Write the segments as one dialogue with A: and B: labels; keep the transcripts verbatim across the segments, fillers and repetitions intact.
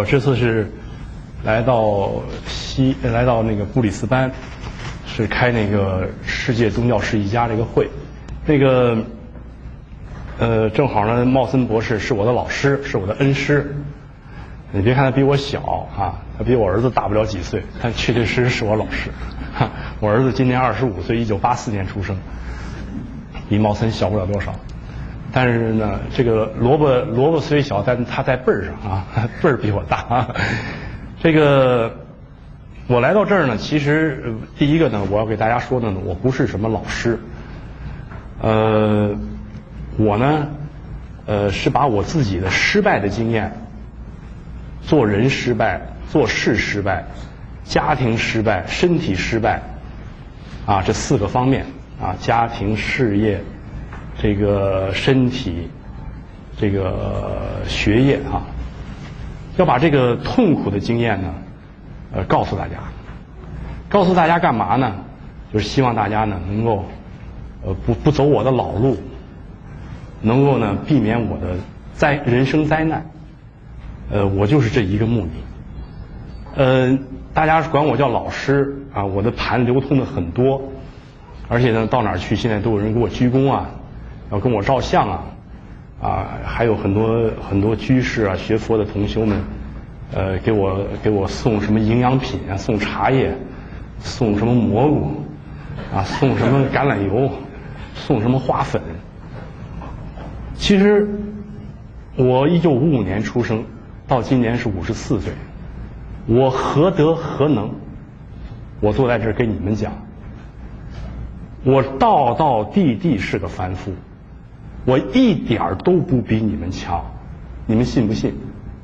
A: 这次是来到西，来到那个布里斯班，是开那个世界宗教史一家这个会。那个呃，正好呢，茂森博士是我的老师，是我的恩师。你别看他比我小啊，他比我儿子大不了几岁，但确确实实是我老师。哈，我儿子今年二十五岁，一九八四年出生，比茂森小不了多少。但是呢，这个萝卜萝卜虽小，但他在辈儿上啊，辈儿比我大啊。这个我来到这儿呢，其实、呃、第一个呢，我要给大家说的呢，我不是什么老师，呃，我呢，呃，是把我自己的失败的经验，做人失败、做事失败、家庭失败、身体失败，啊，这四个方面啊，家庭、事业。这个身体，这个学业啊，要把这个痛苦的经验呢，呃，告诉大家，告诉大家干嘛呢？就是希望大家呢能够，呃，不不走我的老路，能够呢避免我的灾人生灾难。呃，我就是这一个目的。呃，大家管我叫老师啊，我的盘流通的很多，而且呢，到哪儿去现在都有人给我鞠躬啊。要跟我照相啊，啊，还有很多很多居士啊，学佛的同修们，呃，给我给我送什么营养品啊，送茶叶，送什么蘑菇，啊，送什么橄榄油，送什么花粉。其实我一九五五年出生，到今年是五十四岁，我何德何能？我坐在这儿跟你们讲，我道道地地是个凡夫。我一点儿都不比你们强，你们信不信？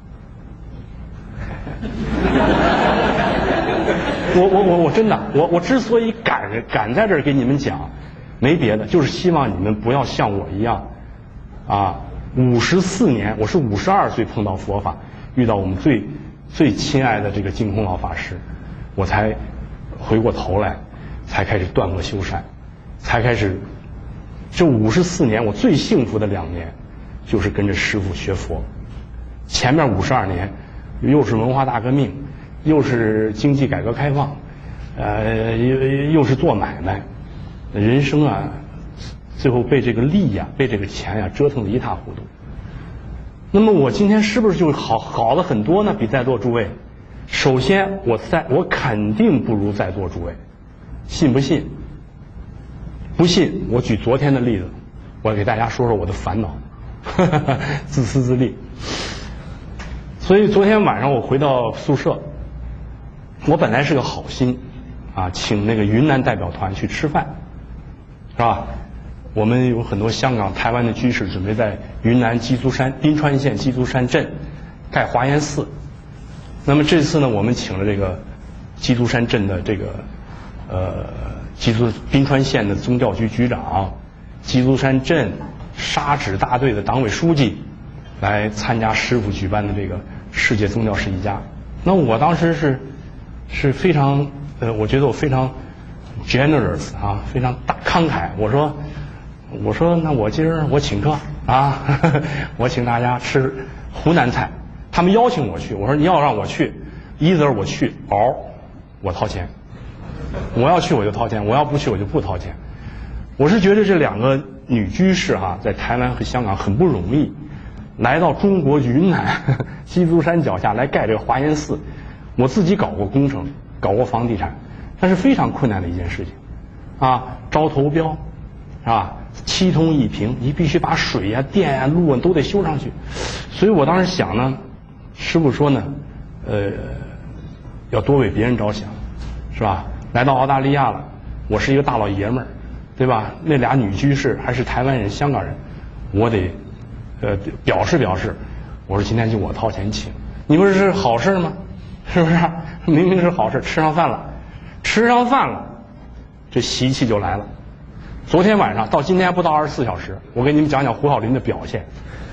A: 我我我我真的，我我之所以敢敢在这儿给你们讲，没别的，就是希望你们不要像我一样，啊，五十四年，我是五十二岁碰到佛法，遇到我们最最亲爱的这个净空老法师，我才回过头来，才开始断恶修善，才开始。这五十四年，我最幸福的两年，就是跟着师父学佛。前面五十二年，又是文化大革命，又是经济改革开放，呃，又又是做买卖，人生啊，最后被这个利呀、啊，被这个钱呀、啊、折腾得一塌糊涂。那么我今天是不是就好好了很多呢？比在座诸位，首先我在我肯定不如在座诸位，信不信？不信，我举昨天的例子，我给大家说说我的烦恼，自私自利。所以昨天晚上我回到宿舍，我本来是个好心，啊，请那个云南代表团去吃饭，是吧？我们有很多香港、台湾的居士准备在云南鸡足山宾川县鸡足山镇盖华严寺。那么这次呢，我们请了这个鸡足山镇的这个呃。鸡足宾川县的宗教局局长，鸡足山镇沙纸大队的党委书记，来参加师父举办的这个世界宗教史一家。那我当时是是非常呃，我觉得我非常 generous 啊，非常大慷慨。我说我说那我今儿我请客啊，呵呵我请大家吃湖南菜。他们邀请我去，我说你要让我去，either我去，or我掏钱。我要去我就掏钱，我要不去我就不掏钱。我是觉得这两个女居士哈、啊，在台湾和香港很不容易，来到中国云南鸡足山脚下来盖这个华严寺。我自己搞过工程，搞过房地产，那是非常困难的一件事情，啊，招投标，是吧？七通一平，你必须把水呀、啊、电呀、啊、路啊都得修上去。所以我当时想呢，师父说呢，呃，要多为别人着想，是吧？来到澳大利亚了，我是一个大老爷们儿，对吧？那俩女居士还是台湾人、香港人，我得呃表示表示，我说今天就我掏钱请，你不是是好事吗？是不是？明明是好事，吃上饭了，吃上饭了，这习气就来了。昨天晚上到今天还不到二十四小时，我给你们讲讲胡小林的表现。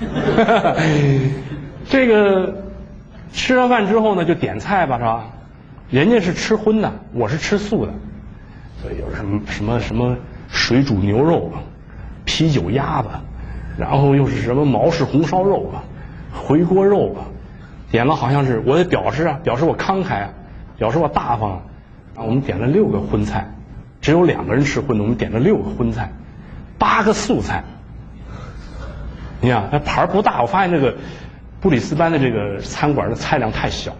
A: 这个吃上饭之后呢，就点菜吧，是吧？人家是吃荤的，我是吃素的，所以有什么什么什么水煮牛肉、啤酒鸭子，然后又是什么毛氏红烧肉啊、回锅肉啊， 点了好像是我得表示啊，表示我慷慨啊，表示我大方啊。啊，我们点了六个荤菜，只有两个人吃荤的，我们点了六个荤菜，八个素菜。你看，那盘不大，我发现这个布里斯班的这个餐馆的菜量太小。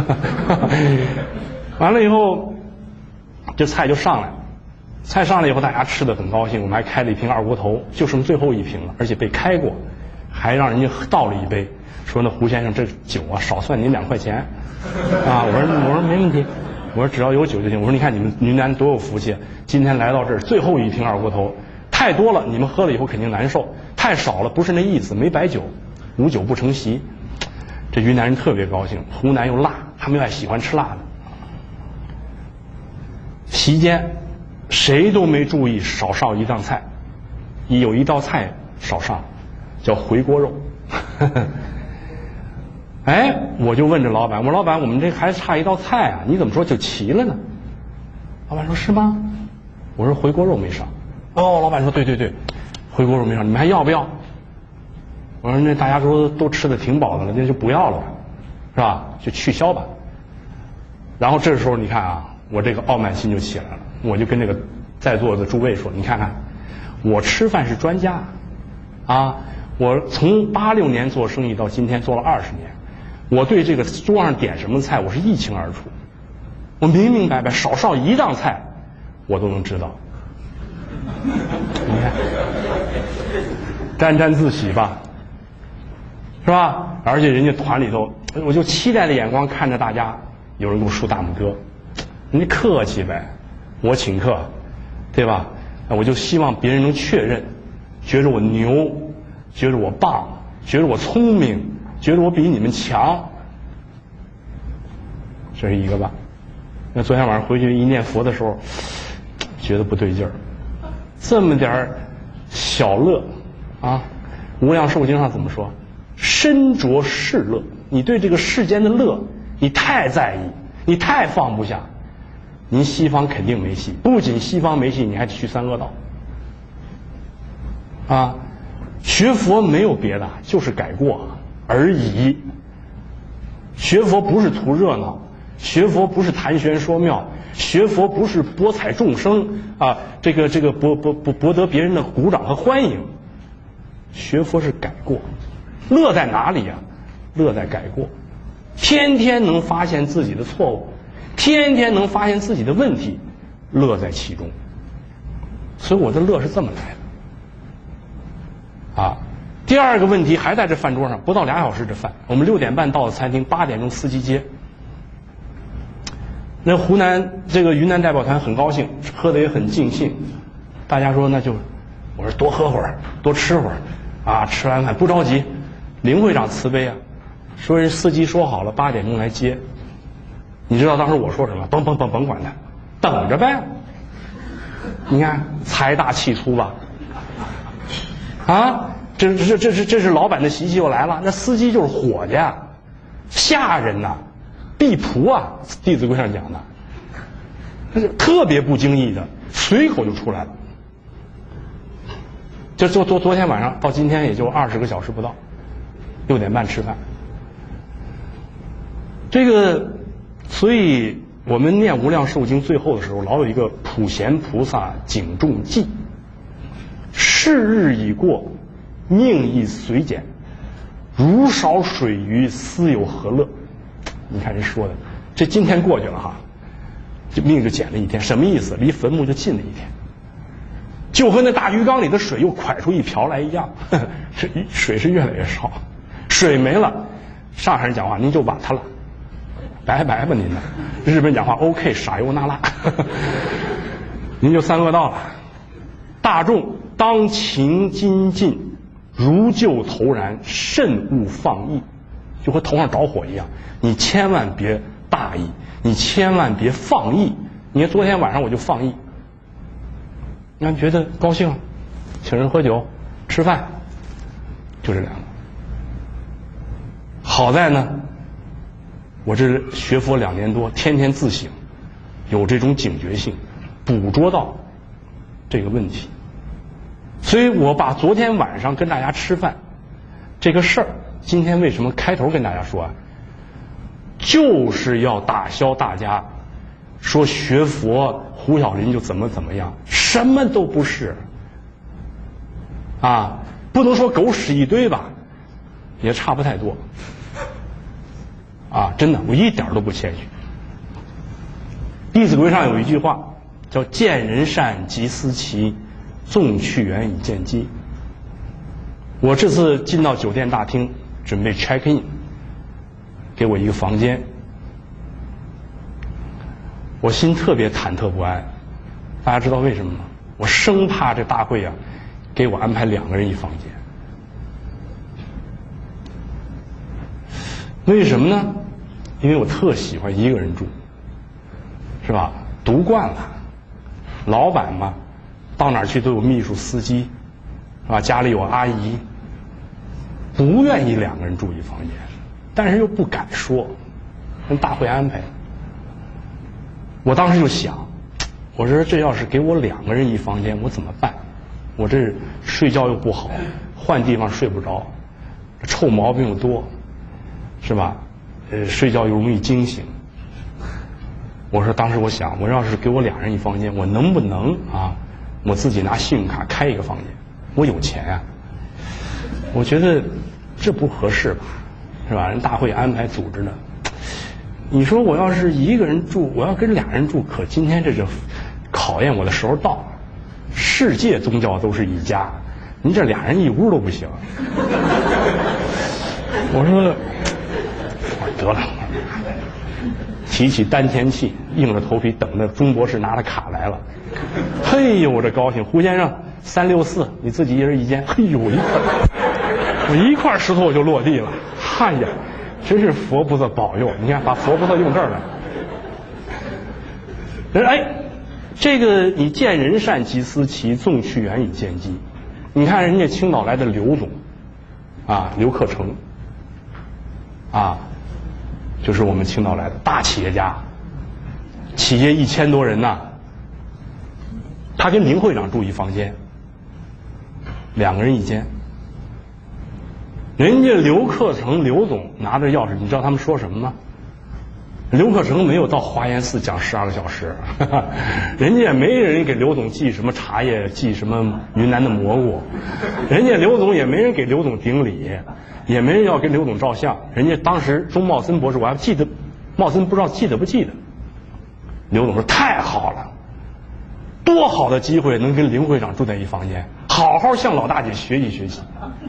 A: 完了以后，这菜就上来了，菜上来以后，大家吃的很高兴，我们还开了一瓶二锅头，就剩最后一瓶了，而且被开过，还让人家倒了一杯，说那胡先生这酒啊，少算您两块钱。啊，我说我说没问题，我说只要有酒就行。我说你看你们云南多有福气，今天来到这儿最后一瓶二锅头，太多了你们喝了以后肯定难受，太少了不是那意思，没白酒，无酒不成席。这云南人特别高兴，湖南又辣，他们又爱喜欢吃辣的。席间谁都没注意少上一道菜，有一道菜少上，叫回锅肉。哎，我就问这老板，我说老板，我们这还差一道菜啊，你怎么说就齐了呢？老板说是吗？我说回锅肉没上。哦，老板说对对对，回锅肉没上，你们还要不要？我说那大家说都吃的挺饱的了，那就不要了吧，是吧？就取消吧。然后这时候你看啊，我这个傲慢心就起来了，我就跟这个在座的诸位说，你看看，我吃饭是专家啊，我从八六年做生意到今天做了二十年，我对这个桌上点什么菜我是一清二楚，我明明白白，少上一道菜我都能知道。你看，沾沾自喜吧，是吧？而且人家团里头，我就期待的眼光看着大家，有人给我竖大拇哥，人家客气呗，我请客，对吧？我就希望别人能确认，觉得我牛，觉得我棒，觉得我聪明，觉得我比你们强，这是一个吧。那昨天晚上回去一念佛的时候，觉得不对劲儿，这么点儿小乐啊，无量寿经上怎么说？身着世乐，你对这个世间的乐，你太在意，你太放不下。您西方肯定没戏，不仅西方没戏，你还得去三恶道。啊，学佛没有别的，就是改过而已。学佛不是图热闹，学佛不是谈玄说妙，学佛不是博采众生啊，这个这个博博博博得别人的鼓掌和欢迎。学佛是改过，乐在哪里呀？乐在改过，天天能发现自己的错误，天天能发现自己的问题，乐在其中。所以我的乐是这么来的。啊，第二个问题还在这饭桌上，不到俩小时这饭，我们六点半到的餐厅，八点钟司机接。那湖南这个云南代表团很高兴，喝的也很尽兴，大家说那就，我说多喝会儿，多吃会儿，啊，吃完饭不着急。林会长慈悲啊，说人司机说好了八点钟来接，你知道当时我说什么？甭甭甭甭管他，等着呗。你看财大气粗吧？啊，这这这是这是老板的习气又来了。那司机就是伙计，下人呐、啊，婢仆啊，《弟子规》上讲的，那是特别不经意的，随口就出来了。就昨昨昨天晚上到今天也就二十个小时不到，六点半吃饭。这个，所以我们念《无量寿经》最后的时候，老有一个普贤菩萨警众记：是日已过，命亦随减，如少水鱼，斯有何乐？你看人说的，这今天过去了哈，这命就减了一天，什么意思？离坟墓就近了一天，就和那大鱼缸里的水又蒯出一瓢来一样，呵呵，这水是越来越少，水没了，上海人讲话您就瓦它了。拜拜吧您呢，日本讲话 OK 傻优那拉，您就三恶道了。大众当勤精进，如救头燃，慎勿放逸，就和头上着火一样，你千万别大意，你千万别放逸。你看昨天晚上我就放逸，你看觉得高兴，请人喝酒吃饭，就这两个。好在呢，我这学佛两年多，天天自省，有这种警觉性，捕捉到这个问题。所以我把昨天晚上跟大家吃饭这个事儿，今天为什么开头跟大家说啊？ 就是要打消大家说学佛胡小林就怎么怎么样，什么都不是。啊，不能说狗屎一堆吧，也差不太多。啊，真的，我一点都不谦虚。《弟子规》上有一句话叫“见人善，即思齐，纵去源以见机”。我这次进到酒店大厅，准备 check in， 给我一个房间，我心特别忐忑不安。大家知道为什么吗？我生怕这大会啊，给我安排两个人一房间。为什么呢？因为我特喜欢一个人住，是吧？独惯了，老板嘛，到哪儿去都有秘书、司机，是吧？家里有阿姨，不愿意两个人住一房间，但是又不敢说，跟大会安排。我当时就想，我说这要是给我两个人一房间，我怎么办？我这睡觉又不好，换地方睡不着，臭毛病又多，是吧？呃，睡觉又容易惊醒。我说当时我想，我要是给我俩人一房间，我能不能啊，我自己拿信用卡开一个房间？我有钱啊。我觉得这不合适吧，是吧？人大会安排组织的。你说我要是一个人住，我要跟俩人住，可今天这就考验我的时候到了。世界宗教都是一家，您这俩人一屋都不行。我说，我说得了，提起丹田气，硬着头皮等着钟博士拿着卡来了。嘿呦，我这高兴！胡先生，三六四，你自己一人一间。嘿呦，一块，我一块石头我就落地了。哎呀，真是佛菩萨保佑！你看，把佛菩萨用这儿来。人哎，这个你见人善即思齐，纵去源以见机。你看人家青岛来的刘总，啊，刘克成，啊，就是我们青岛来的大企业家，企业一千多人呐。他跟林会长住一房间，两个人一间。人家刘克成刘总拿着钥匙，你知道他们说什么吗？刘克成没有到华严寺讲十二个小时，呵呵，人家也没人给刘总寄什么茶叶，寄什么云南的蘑菇，人家刘总也没人给刘总顶礼，也没人要跟刘总照相。人家当时钟茂森博士，我还记得，茂森不知道记得不记得？刘总说太好了，多好的机会能跟林会长住在一房间，好好向老大姐学习学习。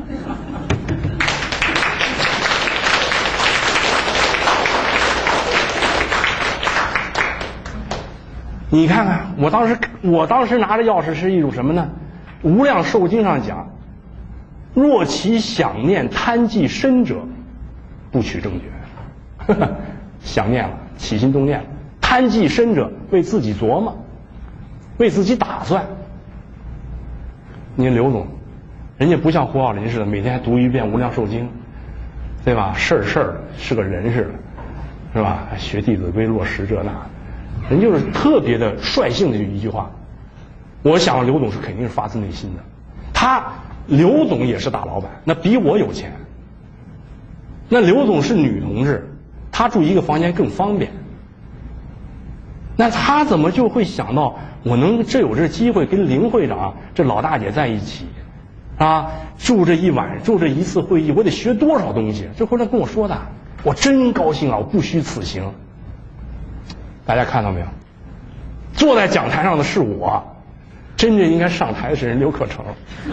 A: 你看看，我当时我当时拿着钥匙是一种什么呢？无量寿经上讲，若其想念贪忌深者，不取正觉。呵呵，想念了，起心动念了，贪忌深者为自己琢磨，为自己打算。你看刘总，人家不像胡小林似的，每天还读一遍无量寿经，对吧？事儿事儿是个人似的，是吧？还学弟子规，落实这那。人就是特别的率性的一句话，我想刘总是肯定是发自内心的。他刘总也是大老板，那比我有钱。那刘总是女同志，她住一个房间更方便。那他怎么就会想到我能这有这机会跟林会长这老大姐在一起，啊，住这一晚，住这一次会议，我得学多少东西？这回来跟我说的，我真高兴啊！我不虚此行。大家看到没有？坐在讲台上的是我，真正应该上台的是人刘克成，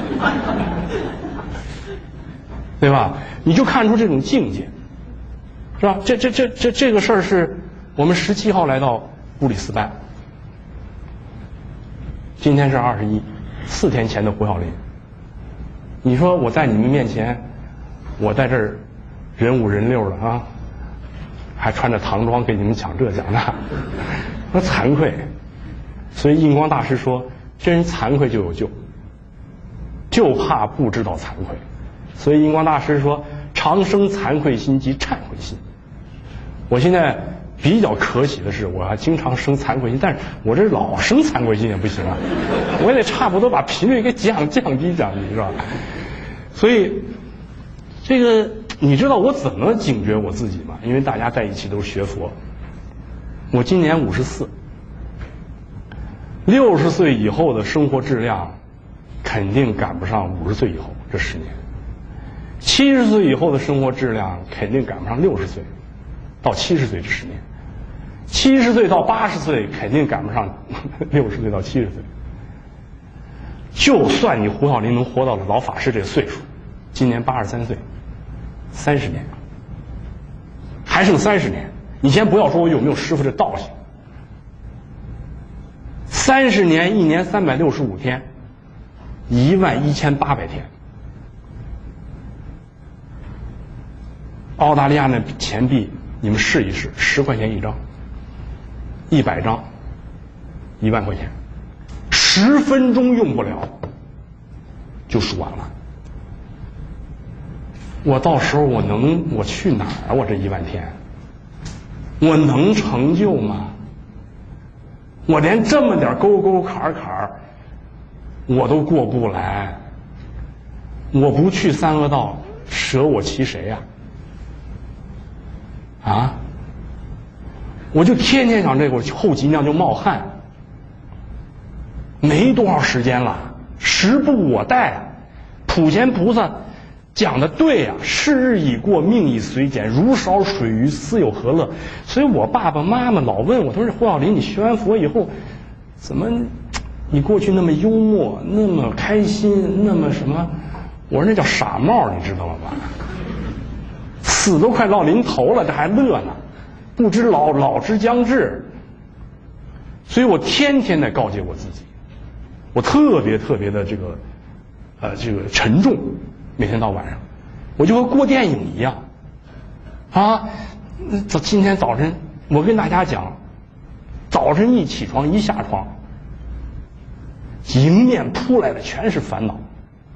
A: 对吧？你就看出这种境界，是吧？这这这这这个事儿是我们十七号来到布里斯班，今天是二十一，四天前的胡小林。你说我在你们面前，我在这儿人五人六的啊。还穿着唐装给你们讲这讲那，我惭愧。所以印光大师说，真惭愧就有救，就怕不知道惭愧。所以印光大师说，常生惭愧心及忏悔心。我现在比较可喜的是，我还经常生惭愧心，但是我这老生惭愧心也不行啊，我也得差不多把频率给降降低降低，是吧？所以这个你知道我怎么警觉我自己吗？ 了，因为大家在一起都是学佛。我今年五十四，六十岁以后的生活质量肯定赶不上五十岁以后这十年，七十岁以后的生活质量肯定赶不上六十岁到七十岁这十年，七十岁到八十岁肯定赶不上六十岁到七十岁。就算你胡晓林能活到了老法师这个岁数，今年八十三岁，三十年，还剩三十年。你先不要说我有没有师傅这道行，三十年，一年三百六十五天，一万一千八百天。澳大利亚那钱币，你们试一试，十块钱一张，一百张，一万块钱。十分钟用不了就数完了。我到时候我能我去哪儿啊？我这一万天，我能成就吗？我连这么点沟沟坎坎我都过不来，我不去三恶道，舍我其谁呀？啊！我就天天想这个，我后脊梁就冒汗。没多少时间了，时不我待啊！普贤菩萨讲的对啊，是日已过，命已随减，如烧水鱼，斯有何乐？所以我爸爸妈妈老问我，他说胡晓林，你学完佛以后，怎么你过去那么幽默，那么开心，那么什么？我说那叫傻帽，你知道吗？死都快到临头了，这还乐呢，不知老老之将至。所以我天天在告诫我自己。我特别特别的这个，呃，这个沉重，每天到晚上，我就和过电影一样，啊，早今天早晨我跟大家讲，早晨一起床一下床，迎面扑来的全是烦恼。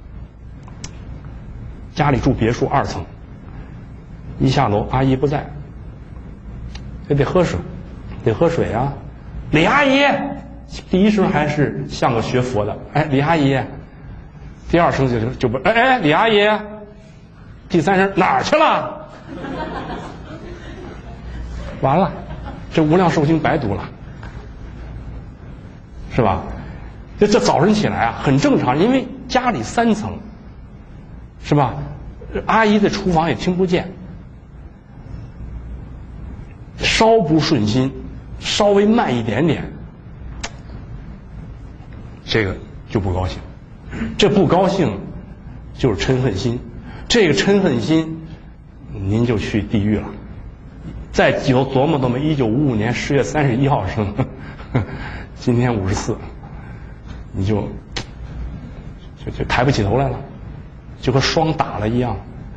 A: 家里住别墅二层，一下楼阿姨不在，也得喝水，得喝水啊，李阿姨。第一声还是像个学佛的，哎，李阿姨。第二声就就不，哎哎，李阿姨。第三声哪儿去了？完了，这无量寿经白读了，是吧？这这早晨起来啊，很正常，因为家里三层，是吧？阿姨在厨房也听不见，稍不顺心，稍微慢一点点。这个就不高兴，这不高兴就是嗔恨心，这个嗔恨心，您就去地狱了。再有琢磨琢磨，一九五五年十月三十一号生，今天五十四，你就就就抬不起头来了，就和霜打了一样。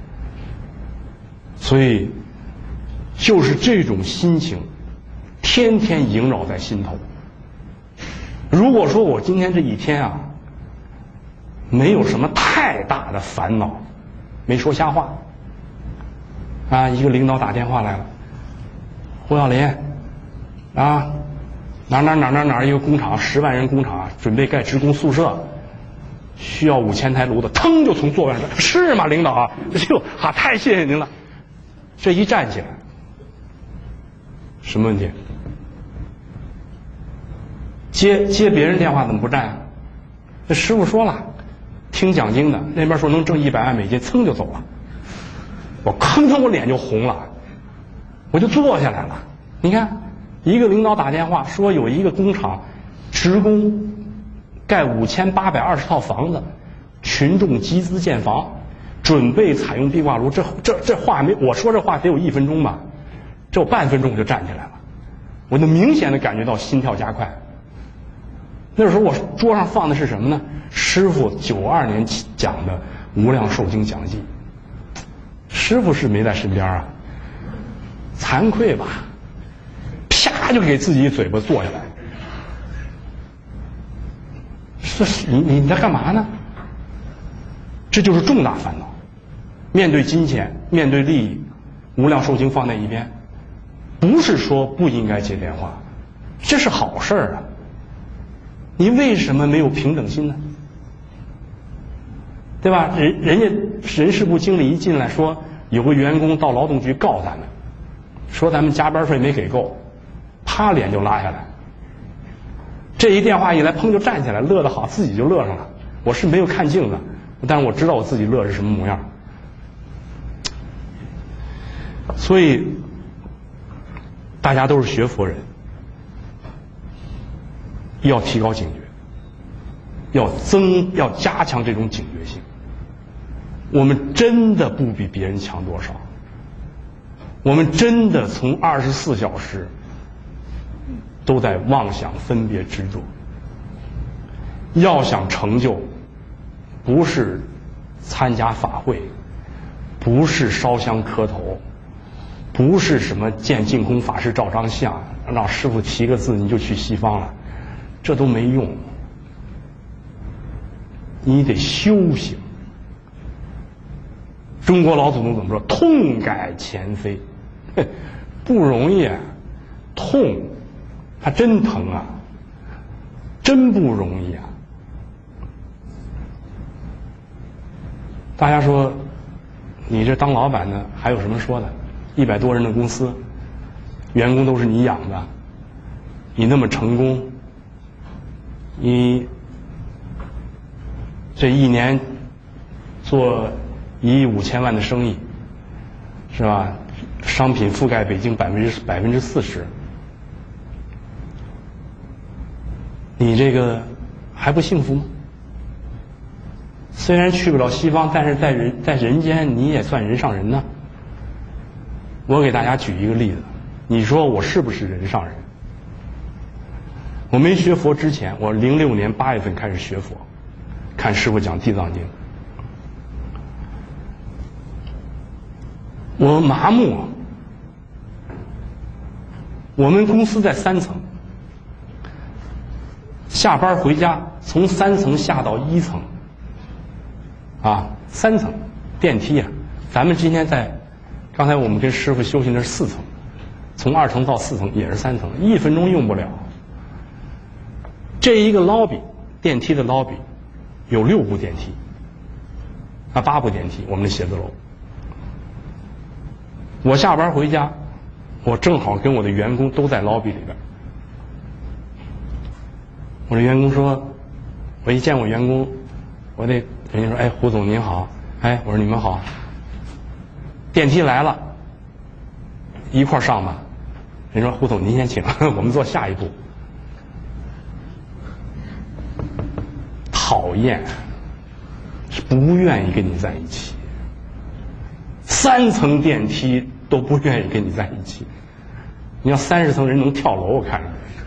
A: 所以，就是这种心情，天天萦绕在心头。如果说我今天这一天啊，没有什么太大的烦恼，没说瞎话，啊，一个领导打电话来了，胡晓林，啊，哪哪哪哪哪一个工厂，十万人工厂准备盖职工宿舍，需要五千台炉子，腾就从座位上说，是吗，领导啊？就啊，太谢谢您了。这一站起来，什么问题？接接别人电话怎么不站啊？这师傅说了，听讲经的那边说能挣一百万美金，噌就走了。我吭哧我脸就红了，我就坐下来了。你看，一个领导打电话说有一个工厂职工盖五千八百二十套房子，群众集资建房，准备采用壁挂炉。这这这话没我说这话得有一分钟吧，这有半分钟我就站起来了，我就明显的感觉到心跳加快。那时候我桌上放的是什么呢？师父九二年讲的《无量寿经》讲记。师父是没在身边啊，惭愧吧，啪就给自己一嘴巴坐下来。是你你在干嘛呢？这就是重大烦恼。面对金钱，面对利益，无量寿经放在一边，不是说不应该接电话，这是好事儿啊。你为什么没有平等心呢？对吧？人人家人事部经理一进来说，有个员工到劳动局告咱们， 说咱们加班费没给够，啪脸就拉下来。这一电话一来，砰就站起来，乐得好，自己就乐上了。我是没有看镜子，但是我知道我自己乐是什么模样。所以大家都是学佛人，要提高警觉，要增要加强这种警觉性。我们真的不比别人强多少，我们真的从二十四小时都在妄想分别执着。要想成就，不是参加法会，不是烧香磕头，不是什么见净空法师照张相，让师父提个字你就去西方了，这都没用。你得修行。中国老祖宗怎么说？痛改前非，不容易啊，痛，它真疼啊，真不容易啊。大家说，你这当老板的还有什么说的？一百多人的公司，员工都是你养的，你那么成功，你这一年做一亿五千万的生意，是吧？商品覆盖北京百分之百分之四十，你这个还不幸福吗？虽然去不了西方，但是在人在人间你也算人上人呢。我给大家举一个例子，你说我是不是人上人？我没学佛之前，我零六年八月份开始学佛，看师父讲《地藏经》，我麻木。我们公司在三层，下班回家从三层下到一层，啊，三层电梯啊，咱们今天在，刚才我们跟师父修行的是四层，从二层到四层也是三层，一分钟用不了。这一个 lobby 电梯的 lobby 有六部电梯，啊八部电梯，我们的写字楼。我下班回家，我正好跟我的员工都在 lobby 里边。我的员工说，我一见我员工，我得人家说，哎，胡总您好，哎，我说你们好，电梯来了，一块儿上吧。人说胡总您先请，我们做下一步。讨厌，是不愿意跟你在一起。三层电梯都不愿意跟你在一起，你要三十层人能跳楼，我看着，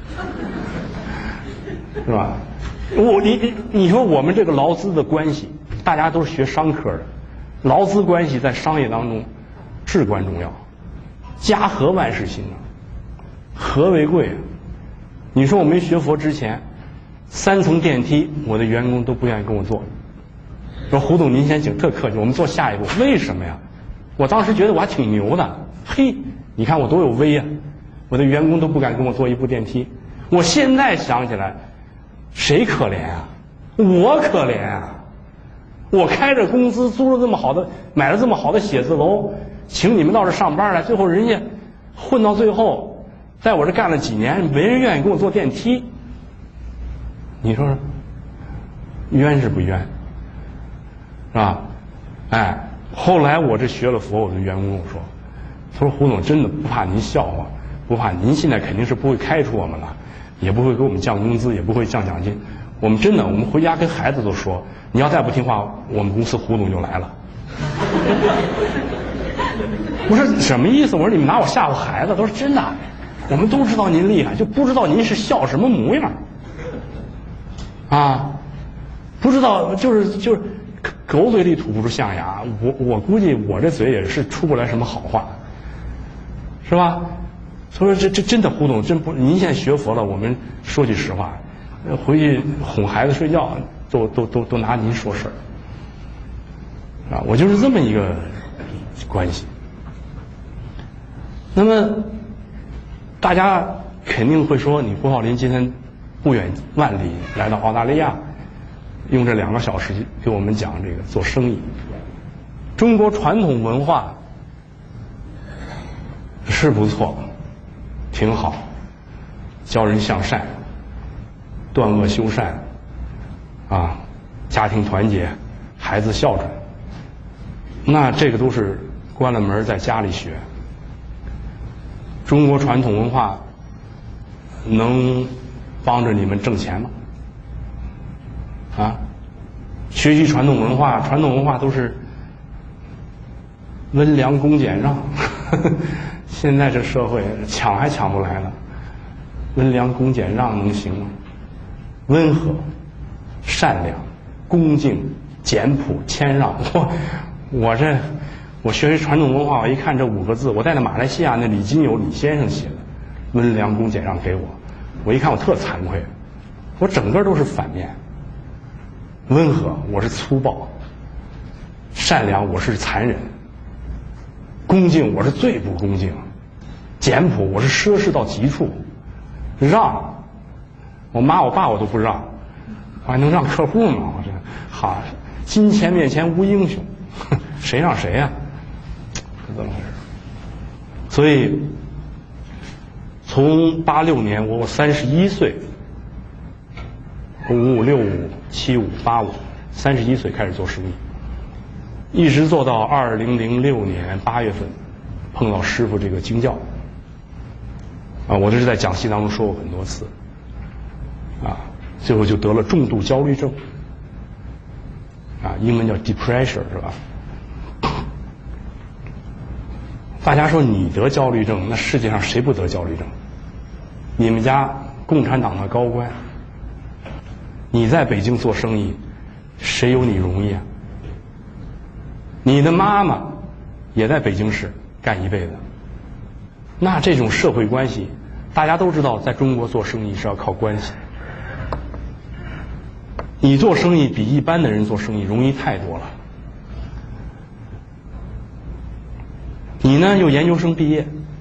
A: 是吧？我你你你说我们这个劳资的关系，大家都是学商科的，劳资关系在商业当中至关重要，家和万事兴啊，和为贵啊。你说我没学佛之前，三层电梯我的员工都不愿意跟我坐，说胡总您先请，特客气，我们做下一步。为什么呀？我当时觉得我还挺牛的，嘿，你看我多有威啊！我的员工都不敢跟我坐一部电梯。我现在想起来，谁可怜啊？我可怜啊！我开着公司，租了这么好的，买了这么好的写字楼，请你们到这上班来，最后人家混到最后，在我这干了几年，没人愿意跟我坐电梯。你说说，冤是不冤？是吧？哎。后来我这学了佛，我的员工跟我说，他说胡总真的不怕您笑话，不怕您现在肯定是不会开除我们了，也不会给我们降工资，也不会降奖金。我们真的，我们回家跟孩子都说，你要再不听话，我们公司胡总就来了。我说什么意思？我说你们拿我吓唬孩子。他说真的，我们都知道您厉害，就不知道您是笑什么模样。啊，不知道就是就是。狗嘴里吐不出象牙，我我估计我这嘴也是出不来什么好话，是吧？所以说这这真的胡总真不，您现在学佛了，我们说句实话，回去哄孩子睡觉都都都都拿您说事儿，啊，我就是这么一个关系。那么大家肯定会说，你胡浩林今天不远万里来到澳大利亚。用这两个小时给我们讲这个做生意，中国传统文化是不错，挺好，教人向善，断恶修善，啊，家庭团结，孩子孝顺。那这个都是关了门在家里学。中国传统文化能帮着你们挣钱吗？啊，学习传统文化，传统文化都是温良恭俭让。现在这社会抢还抢不来了，温良恭俭让能行吗？温和、善良、恭敬、简朴、谦让。我我这我学习传统文化，我一看这五个字，我在那马来西亚那李金友李先生写的“温良恭俭让”给我，我一看我特惭愧，我整个都是反面。温和我是粗暴，善良我是残忍，恭敬我是最不恭敬，简朴我是奢侈到极处，让我妈我爸我都不让，我还能让客户吗？我这好，金钱面前无英雄，谁让谁呀、啊？是怎么回事？所以从八六年我我三十一岁，五五六五七五八五，三十一岁开始做生意，一直做到二零零六年八月份，碰到师傅这个经教。啊，我这是在讲戏当中说过很多次。啊，最后就得了重度焦虑症。啊，英文叫 depression 是吧？大家说你得焦虑症，那世界上谁不得焦虑症？你们家共产党的高官，你在北京做生意，谁有你容易啊？你的妈妈也在北京市干一辈子，那这种社会关系，大家都知道，在中国做生意是要靠关系。你做生意比一般的人做生意容易太多了。你呢又研究生毕业，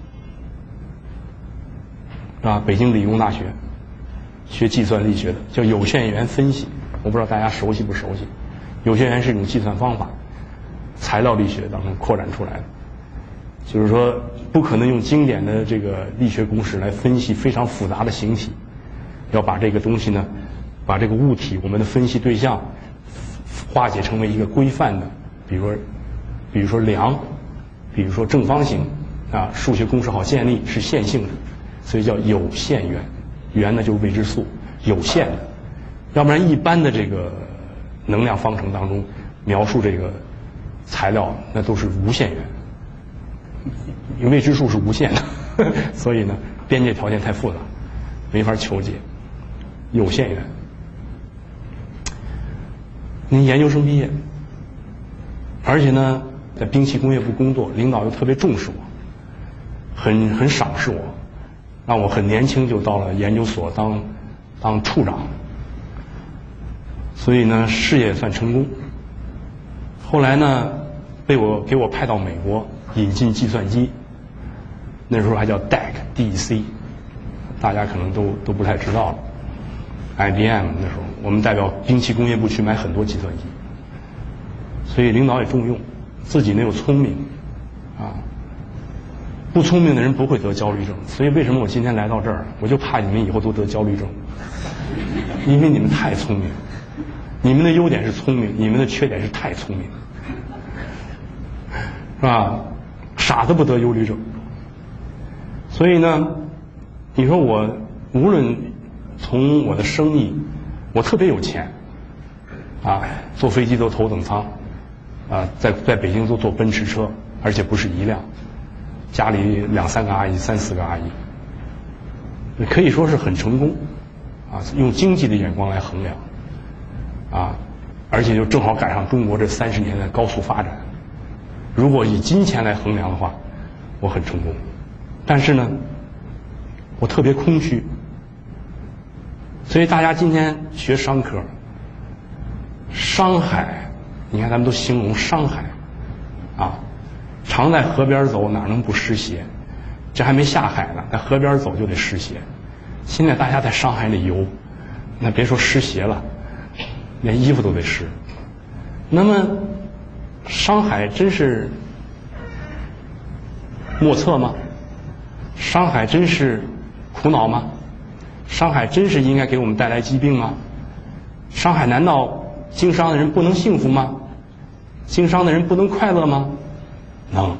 A: 是吧？北京理工大学学计算力学的，叫有限元分析，我不知道大家熟悉不熟悉。有限元是一种计算方法，材料力学当中扩展出来的，就是说不可能用经典的这个力学公式来分析非常复杂的形体，要把这个东西呢，把这个物体我们的分析对象化解成为一个规范的，比如说比如说量，比如说正方形啊，数学公式好建立，是线性的，所以叫有限元。元呢就是未知数，有限的，要不然一般的这个能量方程当中描述这个材料那都是无限元，因为未知数是无限的，所以呢边界条件太复杂，没法求解。有限元。您研究生毕业，而且呢在兵器工业部工作，领导又特别重视我，很很赏识我，让我很年轻就到了研究所当当处长，所以呢事业算成功。后来呢被我给我派到美国引进计算机，那时候还叫 D E C D E C， 大家可能都都不太知道了。I B M 那时候我们代表兵器工业部去买很多计算机，所以领导也重用，自己呢又聪明，啊，不聪明的人不会得焦虑症。所以为什么我今天来到这儿，我就怕你们以后都得焦虑症，因为你们太聪明，你们的优点是聪明，你们的缺点是太聪明，是吧？傻子不得忧虑症。所以呢，你说我无论从我的生意，我特别有钱，啊，坐飞机都头等舱，啊，在在北京都坐奔驰车，而且不是一辆，家里两三个阿姨，三四个阿姨，可以说是很成功，啊，用经济的眼光来衡量，啊，而且就正好赶上中国这三十年的高速发展。如果以金钱来衡量的话，我很成功，但是呢，我特别空虚。所以大家今天学商科，商海，你看咱们都形容商海，啊，常在河边走，哪能不湿鞋？这还没下海呢，在河边走就得湿鞋。现在大家在商海里游，那别说湿鞋了，连衣服都得湿。那么，商海真是莫测吗？ 商海真是苦恼吗？商海真是应该给我们带来疾病吗？商海难道经商的人不能幸福吗？经商的人不能快乐吗？能。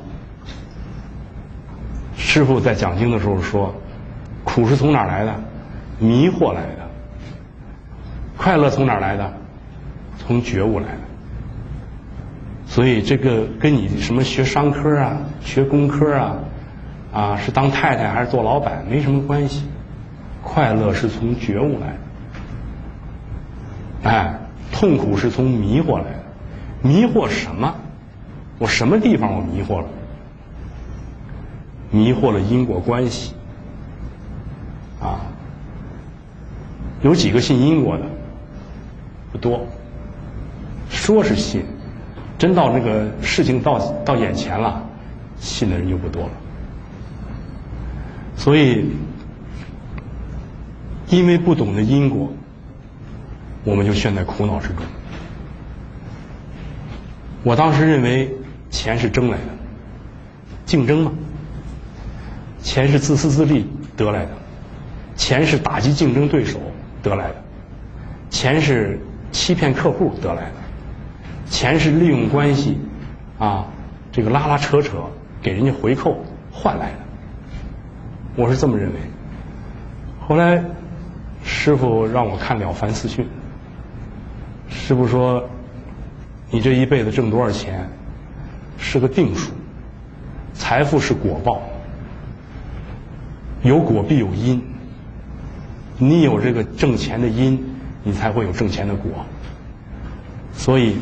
A: 师父在讲经的时候说，苦是从哪儿来的？迷惑来的。快乐从哪儿来的？从觉悟来的。所以这个跟你什么学商科啊、学工科啊，啊是当太太还是做老板没什么关系。快乐是从觉悟来的，哎，痛苦是从迷惑来的。迷惑什么？我什么地方我迷惑了？迷惑了因果关系。啊，有几个信因果的？不多。说是信，真到这个事情到到眼前了，信的人就不多了。所以，因为不懂得因果，我们就陷在苦恼之中。我当时认为钱是争来的，竞争嘛。钱是自私自利得来的，钱是打击竞争对手得来的，钱是欺骗客户得来的，钱是利用关系啊，这个拉拉扯扯给人家回扣换来的。我是这么认为。后来师父让我看《了凡四训》，师父说，你这一辈子挣多少钱是个定数，财富是果报，有果必有因，你有这个挣钱的因，你才会有挣钱的果。所以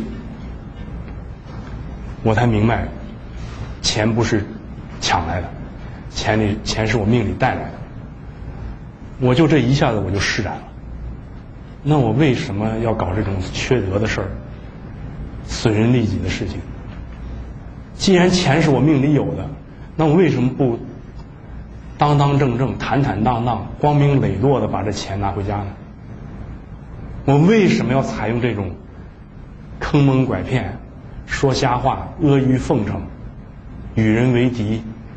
A: 我才明白，钱不是抢来的，钱里钱是我命里带来的。我就这一下子我就释然了。那我为什么要搞这种缺德的事儿，损人利己的事情？既然钱是我命里有的，那我为什么不当当正正、坦坦荡荡、光明磊落的把这钱拿回家呢？我为什么要采用这种坑蒙拐骗、说瞎话、阿谀奉承、与人为敌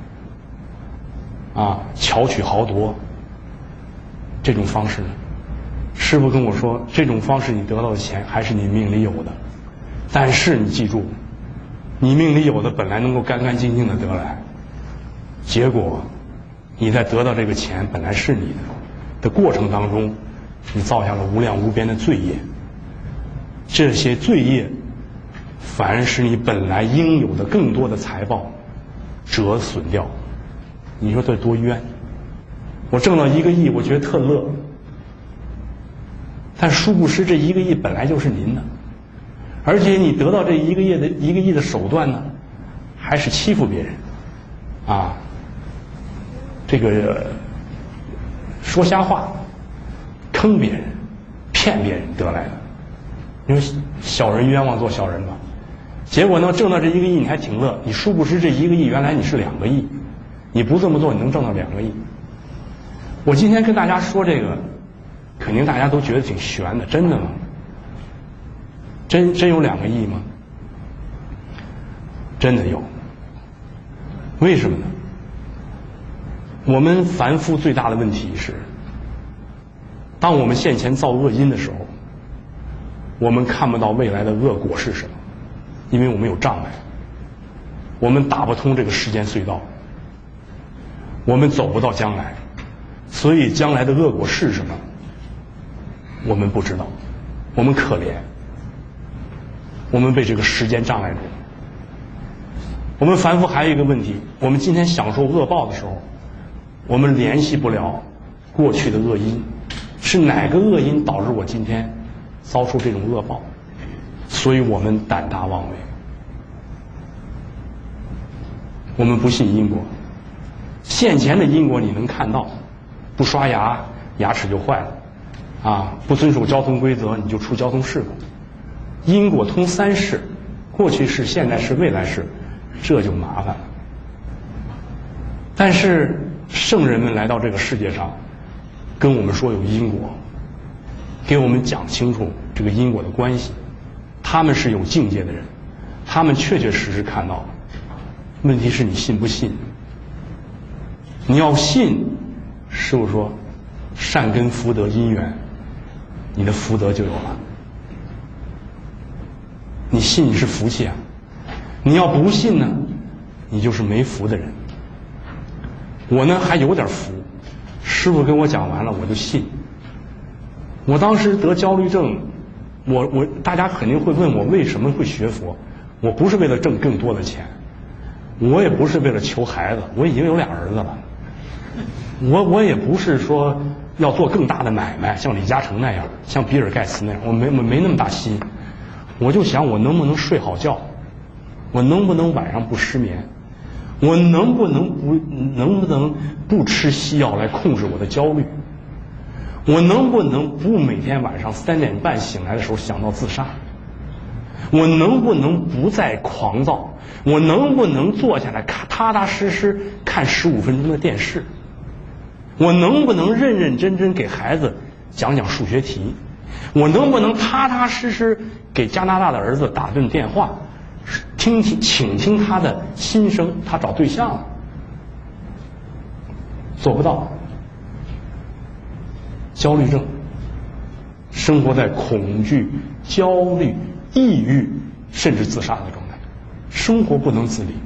A: 啊、巧取豪夺这种方式呢？师父跟我说，这种方式你得到的钱还是你命里有的，但是你记住，你命里有的本来能够干干净净的得来，结果你在得到这个钱本来是你的的过程当中，你造下了无量无边的罪业，这些罪业反而使你本来应有的更多的财宝折损掉。你说这多冤！我挣到一个亿，我觉得特乐，但殊不知这一个亿本来就是您的，而且你得到这一个亿的一个亿的手段呢，还是欺负别人，啊，这个说瞎话、坑别人、骗别人得来的。你说小人冤枉做小人吧，结果呢挣到这一个亿你还挺乐，你殊不知这一个亿原来你是两个亿，你不这么做你能挣到两个亿。我今天跟大家说这个，肯定大家都觉得挺悬的，真的吗？真真有两个亿吗？真的有。为什么呢？我们凡夫最大的问题是，当我们现前造恶因的时候，我们看不到未来的恶果是什么，因为我们有障碍，我们打不通这个时间隧道，我们走不到将来，所以将来的恶果是什么，我们不知道，我们可怜，我们被这个时间障碍住。我们凡夫还有一个问题，我们今天享受恶报的时候，我们联系不了过去的恶因，是哪个恶因导致我今天遭受这种恶报，所以我们胆大妄为，我们不信因果。现前的因果你能看到，不刷牙牙齿就坏了，啊，不遵守交通规则你就出交通事故。因果通三世，过去世、现在世、未来世，这就麻烦了。但是圣人们来到这个世界上，跟我们说有因果，给我们讲清楚这个因果的关系。他们是有境界的人，他们确确实实看到了。问题是你信不信？ 你要信，师父说，善根福德因缘，你的福德就有了。你信是福气啊，你要不信呢，你就是没福的人。我呢还有点福，师父跟我讲完了，我就信。我当时得焦虑症，我我大家肯定会问我为什么会学佛，我不是为了挣更多的钱，我也不是为了求孩子，我已经有俩儿子了。我我也不是说要做更大的买卖，像李嘉诚那样，像比尔盖茨那样，我没我没那么大心。我就想我能不能睡好觉，我能不能晚上不失眠，我能不能不能不能不吃西药来控制我的焦虑，我能不能不每天晚上三点半醒来的时候想到自杀，我能不能不再狂躁，我能不能坐下来看踏踏实实看十五分钟的电视，我能不能认认真真给孩子讲讲数学题，我能不能踏踏实实给加拿大的儿子打顿电话，听听倾听他的心声，他找对象了，做不到。焦虑症，生活在恐惧、焦虑、抑郁，甚至自杀的状态，生活不能自理。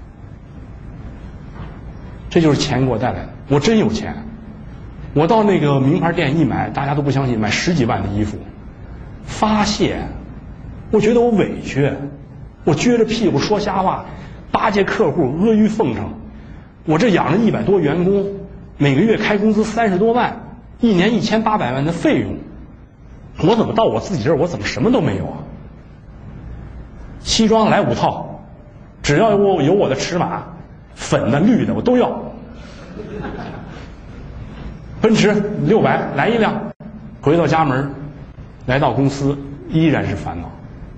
A: 这就是钱给我带来的。我真有钱，我到那个名牌店一买，大家都不相信，买十几万的衣服，发泄，我觉得我委屈，我撅着屁股说瞎话，巴结客户，阿谀奉承。我这养了一百多员工，每个月开工资三十多万，一年一千八百万的费用，我怎么到我自己这儿，我怎么什么都没有啊？西装来五套，只要有我有我的尺码，粉的绿的我都要。奔驰六百来一辆，回到家门，来到公司依然是烦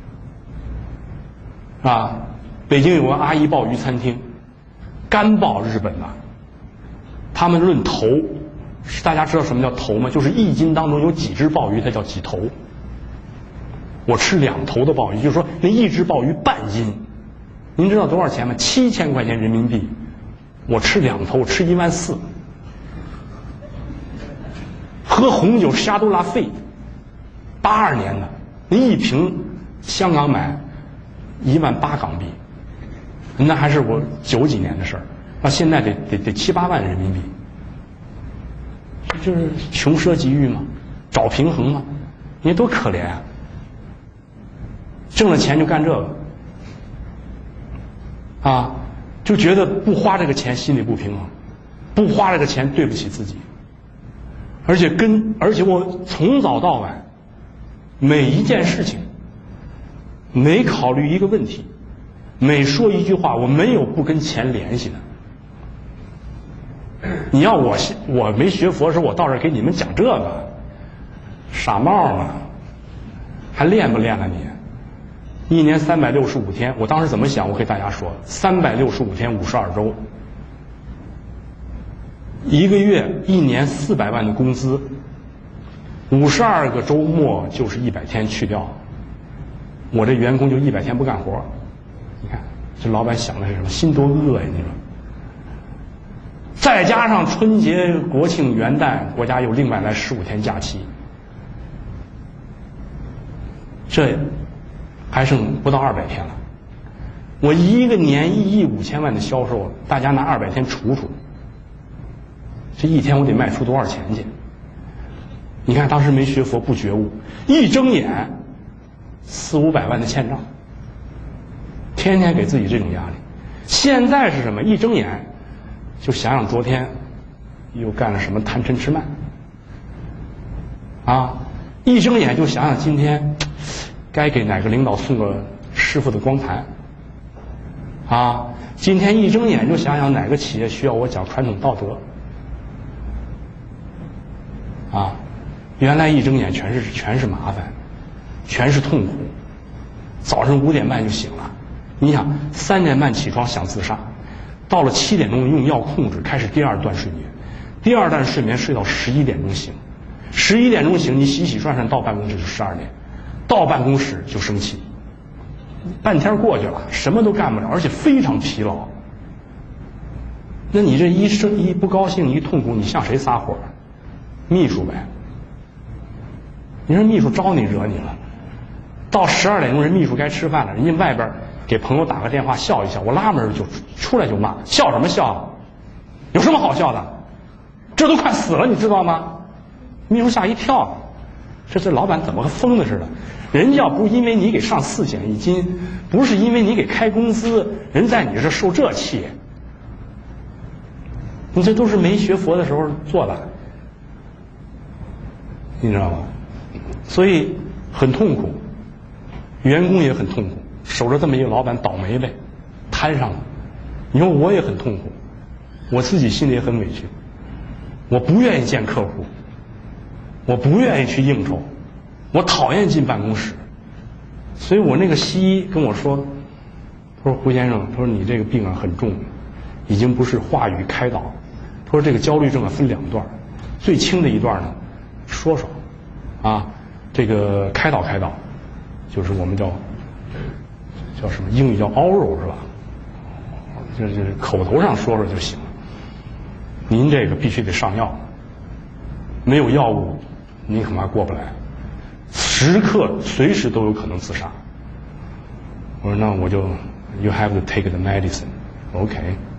A: 恼。啊，北京有个阿姨鲍鱼餐厅，干鲍日本的，他们论头，大家知道什么叫头吗？就是一斤当中有几只鲍鱼，它叫几头。我吃两头的鲍鱼，就是说那一只鲍鱼半斤，您知道多少钱吗？七千块钱人民币。我吃两头，吃一万四。喝红酒沙都拉费，八二年的，那一瓶香港买一万八港币，那还是我九几年的事儿，到现在得得得七八万人民币。就是穷奢极欲嘛，找平衡嘛，你多可怜啊！挣了钱就干这个，啊，就觉得不花这个钱心里不平衡，不花这个钱对不起自己，而且跟而且我从早到晚，每一件事情，每考虑一个问题，每说一句话，我没有不跟钱联系的。你要我我没学佛的时候，我到这儿给你们讲这个，傻帽嘛，还练不练了你？一年三百六十五天，我当时怎么想？我给大家说，三百六十五天，五十二周，一个月一年四百万的工资，五十二个周末就是一百天去掉，我这员工就一百天不干活。你看这老板想的是什么？心多恶呀！你说。再加上春节、国庆、元旦，国家又另外来十五天假期，这还剩不到二百天了。我一个年一亿五千万的销售，大家拿二百天除除，这一天我得卖出多少钱去？你看当时没学佛不觉悟，一睁眼四五百万的欠账，天天给自己这种压力。现在是什么？一睁眼就想想昨天又干了什么贪嗔痴慢啊！一睁眼就想想今天该给哪个领导送个师傅的光盘啊！今天一睁眼就想想哪个企业需要我讲传统道德啊！原来一睁眼全是全是麻烦，全是痛苦。早上五点半就醒了，你想三点半起床想自杀。到了七点钟用药控制，开始第二段睡眠，第二段睡眠睡到十一点钟醒，十一点钟醒，你洗洗涮涮到办公室就十二点，到办公室就生气，半天过去了，什么都干不了，而且非常疲劳。 那你这一生一不高兴一痛苦，你向谁撒火？秘书呗。你说秘书招你惹你了？到十二点钟，人秘书该吃饭了，人家外边给朋友打个电话笑一笑，我拉门就出来就骂，笑什么笑？有什么好笑的？这都快死了，你知道吗？秘书吓一跳，这这老板怎么和疯子似的？人家要不是因为你给上四险一金，不是因为你给开工资，人在你这受这气。你这都是没学佛的时候做的，你知道吗？所以很痛苦，员工也很痛苦，守着这么一个老板倒霉呗，摊上了。你说我也很痛苦，我自己心里也很委屈，我不愿意见客户，我不愿意去应酬，我讨厌进办公室。所以我那个西医跟我说，他说胡先生，他说你这个病啊很重，已经不是话语开导。他说这个焦虑症啊分两段，最轻的一段呢，说说，啊，这个开导开导，就是我们叫叫什么英语叫 oral 是吧？就是口头上说说就行了。您这个必须得上药，没有药物，您恐怕过不来，时刻随时都有可能自杀。我说那我就 you have to take the medicine，OK。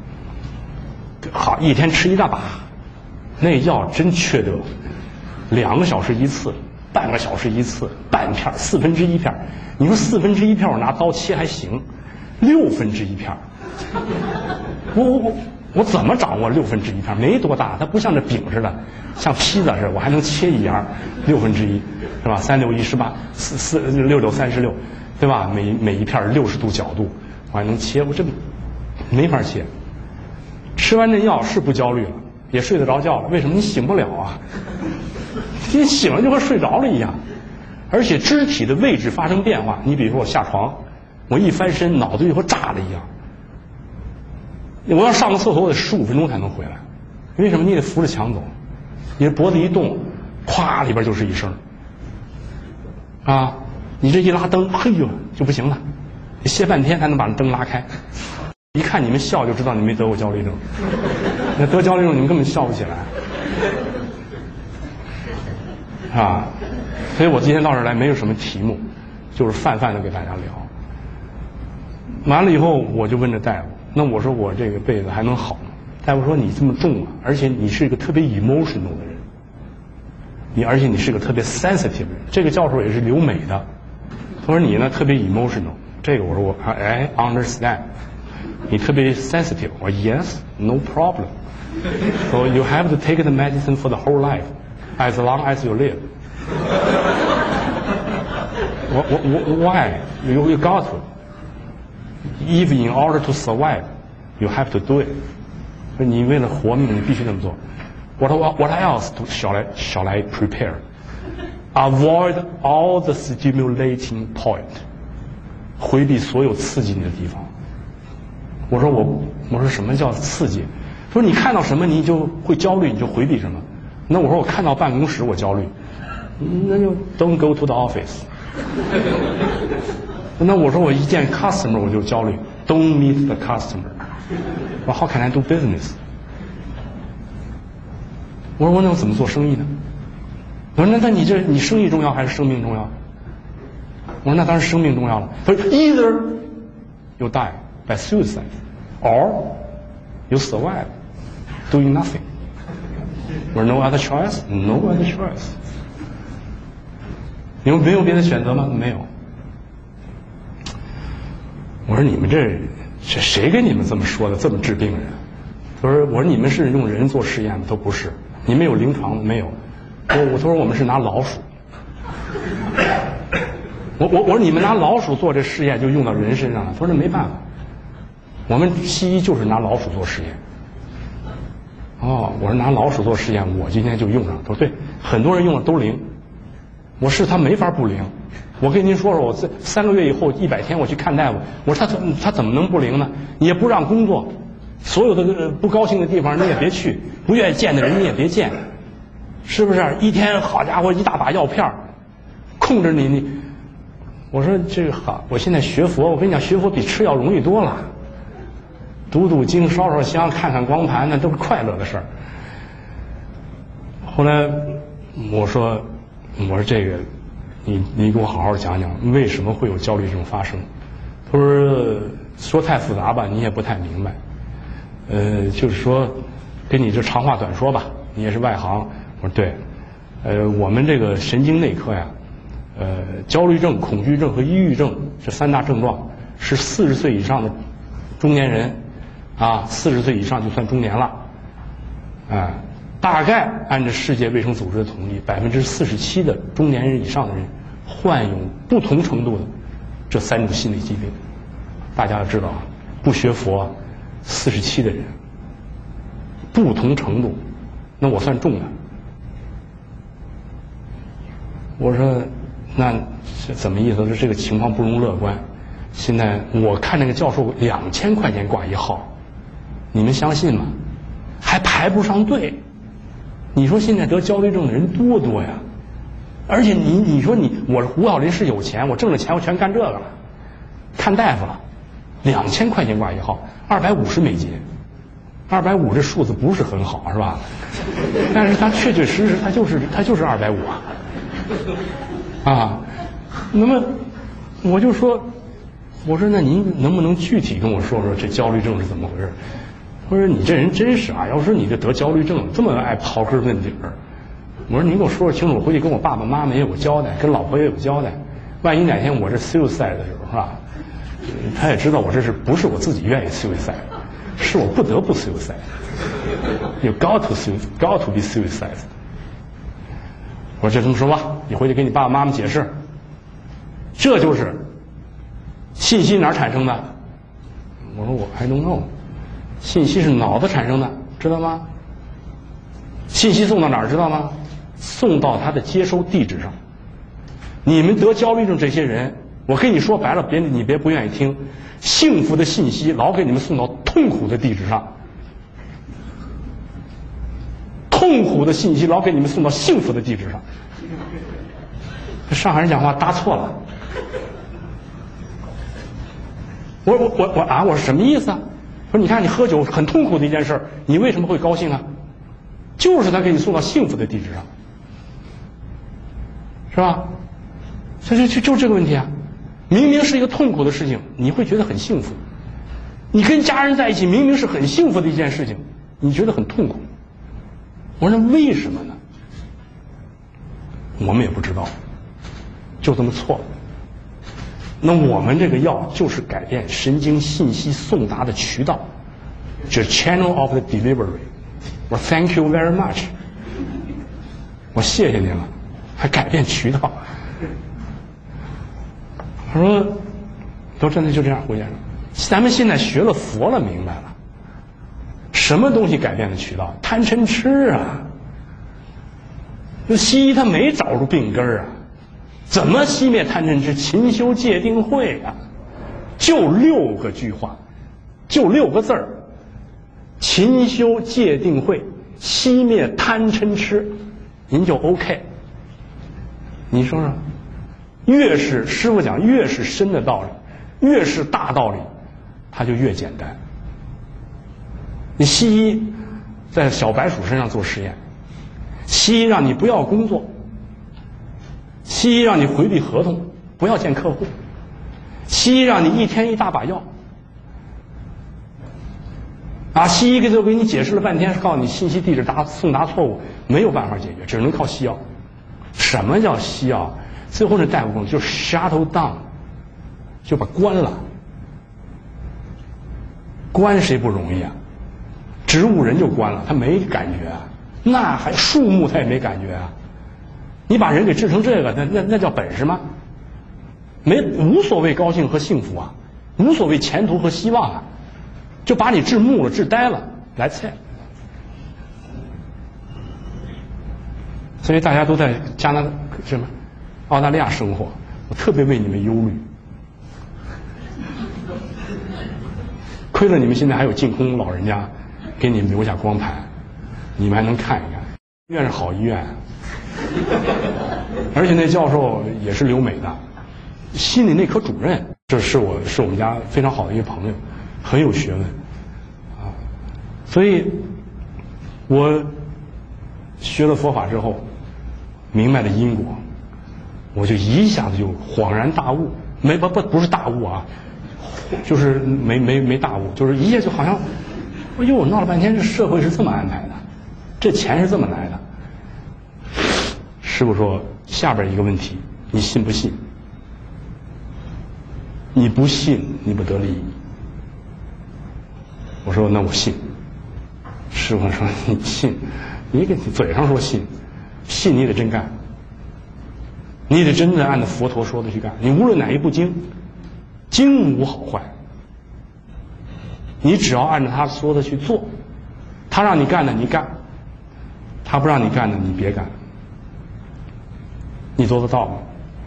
A: 好，一天吃一大把，那药真缺德，两个小时一次，半个小时一次，半片四分之一片。你说四分之一片我拿刀切还行，六分之一片，我我我我怎么掌握六分之一片？没多大，它不像这饼似的，像披萨似的，我还能切一样，六分之一，是吧？三六一十八，四四六六三十六，对吧？每每一片六十度角度，我还能切，我这没法切。吃完这药是不焦虑了，也睡得着觉了。为什么？你醒不了啊！你醒了就和睡着了一样，而且肢体的位置发生变化。你比如说我下床，我一翻身，脑子就和炸了一样。我要上个厕所，我得十五分钟才能回来。为什么？你得扶着墙走，你这脖子一动，咵里边就是一声。啊，你这一拉灯，嘿呦就不行了，你歇半天才能把那灯拉开。一看你们笑就知道你没得过焦虑症，那得焦虑症你们根本笑不起来，啊！所以我今天到这儿来没有什么题目，就是泛泛的给大家聊。完了以后我就问这大夫，那我说我这个辈子还能好吗？大夫说你这么重啊，而且你是一个特别 emotional 的人，你而且你是个特别 sensitive 的人。这个教授也是留美的，他说你呢特别 emotional， 这个我说我哎 understand。你特别 sensitive， 我说 yes no problem， so you have to take the medicine for the whole life as long as you live。 我我我 why you you got to if in order to survive you have to do it， 你为了活命你必须这么做。 What what else do, shall I shall I prepare？ Avoid all the stimulating point， 回避所有刺激你的地方。我说我我说什么叫刺激？他说你看到什么你就会焦虑，你就回避什么。那我说我看到办公室我焦虑，那就 don't go to the office。那我说我一见 customer 我就焦虑 ，don't meet the customer。我说 how can I do business？ 我说我那我怎么做生意呢？我说那那你这你生意重要还是生命重要？我说那当然生命重要了。他说 either you die by suicide or you survive doing nothing。我说 no other choice， no other choice。你们没有别的选择吗？没有。我说你们这这谁跟你们这么说的？这么治病人？他说我说你们是用人做实验的，都不是。你们有临床的没有？我我他说我们是拿老鼠。我我我说你们拿老鼠做这试验就用到人身上了。他说那没办法，我们西医就是拿老鼠做实验。哦，我说拿老鼠做实验，我今天就用上。他说对，很多人用了都灵。我是他没法不灵。我跟您说说，我这三个月以后一百天我去看大夫，我说他怎他怎么能不灵呢？你也不让工作，所有的不高兴的地方你也别去，不愿意见的人你也别见，是不是？一天好家伙一大把药片控制你你。我说这个好，我现在学佛，我跟你讲，学佛比吃药容易多了。 读读经、烧烧香、看看光盘，那都是快乐的事儿。后来我说，我说这个，你你给我好好讲讲，为什么会有焦虑症发生？他说说太复杂吧，你也不太明白。呃，就是说，跟你这长话短说吧，你也是外行。我说对，呃，我们这个神经内科呀，呃，焦虑症、恐惧症和抑郁症这三大症状是四十岁以上的中年人，啊，四十岁以上就算中年了，啊，大概按照世界卫生组织的统计，百分之四十七的中年人以上的人患有不同程度的这三种心理疾病。大家要知道啊，不学佛，四十七的人，不同程度，那我算重的。我说，那是怎么意思？说这个情况不容乐观。现在我看那个教授两千块钱挂一号，你们相信吗？还排不上队。你说现在得焦虑症的人多多呀？而且你你说你我胡小林是有钱，我挣了钱我全干这个了，看大夫了，两千块钱挂一号，二百五十美金，二百五这数字不是很好是吧？但是他确确实实他就是他就是二百五啊。啊，那么我就说，我说那您能不能具体跟我说说这焦虑症是怎么回事？我说你这人真是啊，要说你这得焦虑症这么爱刨根问底儿，我说您给我说说清楚，我回去跟我爸爸妈妈也有交代，跟老婆也有交代，万一哪天我这 suicide 的时候是吧，他也知道我这是不是我自己愿意 suicide， 是我不得不 suicide， you got to got to be suicide。我说就这么说吧，你回去给你爸爸妈妈解释。这就是信息哪儿产生的？我说我 I don't know， 信息是脑子产生的，知道吗？信息送到哪儿知道吗？送到他的接收地址上。你们得焦虑症这些人，我跟你说白了，别你别不愿意听，幸福的信息老给你们送到痛苦的地址上。痛苦的信息老给你们送到幸福的地址上。上海人讲话搭错了。我我我我啊！我是什么意思啊？说你看你喝酒很痛苦的一件事，你为什么会高兴啊？就是他给你送到幸福的地址上，是吧？这就就就这个问题啊！明明是一个痛苦的事情，你会觉得很幸福；你跟家人在一起，明明是很幸福的一件事情，你觉得很痛苦。我说那为什么呢？我们也不知道，就这么错了。那我们这个药就是改变神经信息送达的渠道，就是 channel of the delivery。我 thank you very much， 我谢谢您了，还改变渠道。他说，都真的就这样，胡先生，咱们现在学了佛了，明白了。什么东西改变的渠道？贪嗔痴啊！那西医他没找出病根儿啊，怎么熄灭贪嗔痴？勤修戒定慧啊，就六个句话，就六个字儿：勤修戒定慧，熄灭贪嗔痴，您就 OK。你说说，越是师父讲越是深的道理，越是大道理，它就越简单。你西医在小白鼠身上做实验，西医让你不要工作，西医让你回避合同，不要见客户，西医让你一天一大把药，啊，西医给就给你解释了半天，是告诉你信息地址达送达错误，没有办法解决，只能靠西药。什么叫西药？最后那大夫工作就是 shut down， 就把关了。关谁不容易啊？植物人就关了，他没感觉啊，那还树木他也没感觉啊。你把人给治成这个，那那那叫本事吗？没无所谓高兴和幸福啊，无所谓前途和希望啊，就把你治木了，治呆了，来菜。所以大家都在加拿大什么澳大利亚生活，我特别为你们忧虑。亏了你们现在还有净空老人家给你们留下光盘，你们还能看一看。医院是好医院，而且那教授也是留美的，心理内科主任，这是我是我们家非常好的一个朋友，很有学问。 所以，我学了佛法之后，明白了因果，我就一下子就恍然大悟，没不不不是大悟啊，就是没没没大悟，就是一下就好像，哎呦，闹了半天，这社会是这么安排的，这钱是这么来的。师父说，下边一个问题，你信不信？你不信，你不得利益。我说那我信。师父说你信，你给嘴上说信，信你得真干，你得真的按照佛陀说的去干。你无论哪一部经，经无好坏，你只要按照他说的去做，他让你干的你干，他不让你干的你别干。你做得到吗？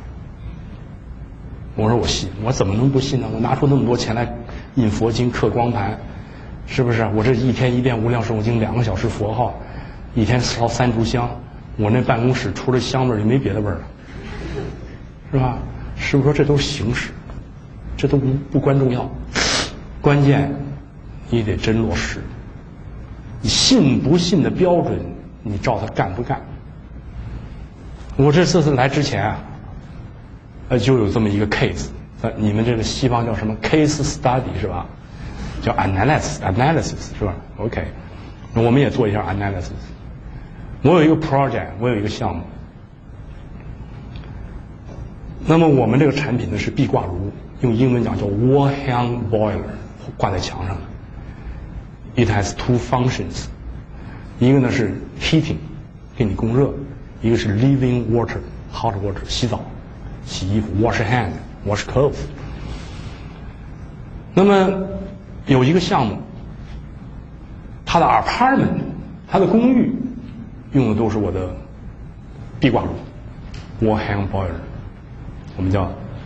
A: 我说我信，我怎么能不信呢？我拿出那么多钱来印佛经、刻光盘，是不是？我这一天一遍无量寿经，两个小时佛号，一天烧三炷香，我那办公室除了香味儿就没别的味儿了，是吧？师父说这都是形式，这都不不关重要，关键你得真落实。你信不信的标准，你照他干不干？我这次次来之前啊，呃，就有这么一个 case， 呃，你们这个西方叫什么 case study 是吧？叫 analysis analysis 是吧 ？OK， 我们也做一下 analysis。我有一个 project， 我有一个项目。那么我们这个产品呢是壁挂炉，用英文讲叫 wall hang boiler， 挂在墙上的。It has two functions， 一个呢是 heating， 给你供热；一个是 living water hot water， 洗澡、洗衣服 wash hand、wash clothes。那么有一个项目，它的 apartment， 它的公寓用的都是我的壁挂炉 wall hang boiler， 我们叫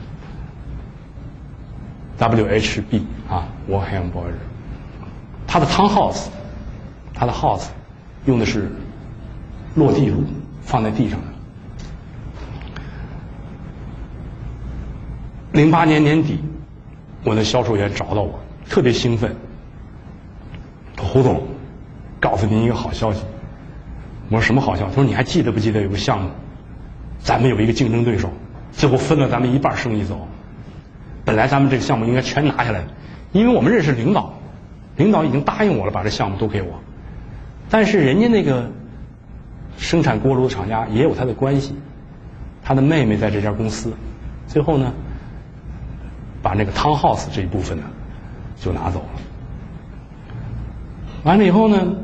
A: W H B 啊 wall hang boiler。它的 townhouse， 它的 house 用的是落地炉，放在地上的。零八年年底，我的销售员找到我，特别兴奋。胡总，告诉您一个好消息。我说什么好消息？他说你还记得不记得有个项目，咱们有一个竞争对手，最后分了咱们一半生意走。本来咱们这个项目应该全拿下来，因为我们认识领导。领导已经答应我了，把这项目都给我，但是人家那个生产锅炉的厂家也有他的关系，他的妹妹在这家公司，最后呢，把那个 townhouse 这一部分呢就拿走了。完了以后呢，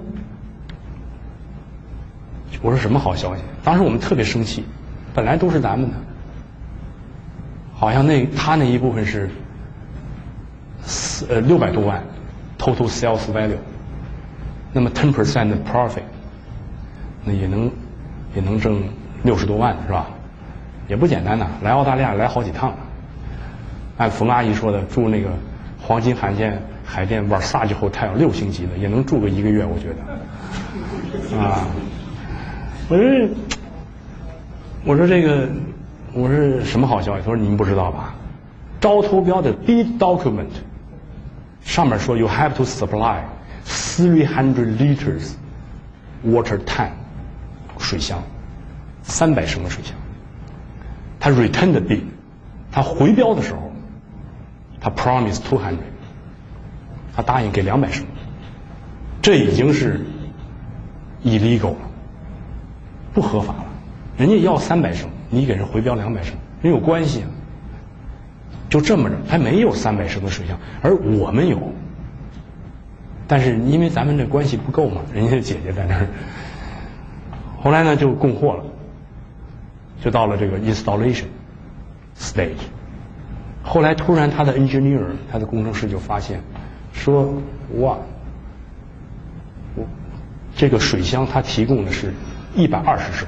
A: 我说什么好消息？当时我们特别生气，本来都是咱们的，好像那他那一部分是四呃六百多万。Total sales value， 那么 ten percent 的 profit， 那也能也能挣六十多万是吧？也不简单呐，来澳大利亚来好几趟。按冯阿姨说的，住那个黄金海淀海淀 Versace Hotel 六星级的，也能住个一个月，我觉得。啊，我说我说这个我说什么好消息？他说你们不知道吧？招投标的 bid document。上面说 you have to supply three hundred liters water tank 水箱，三百升的水箱。他 return the bid， 他回标的时候，他 promise two hundred， 他答应给两百升，这已经是 illegal 了，不合法了。人家要三百升，你给人回标两百升，人有关系啊。就这么着，还没有三百升的水箱，而我们有。但是因为咱们这关系不够嘛，人家的姐姐在那儿。后来呢，就供货了，就到了这个 installation stage。后来突然他的 engineer， 他的工程师就发现，说哇，我这个水箱它提供的是一百二十升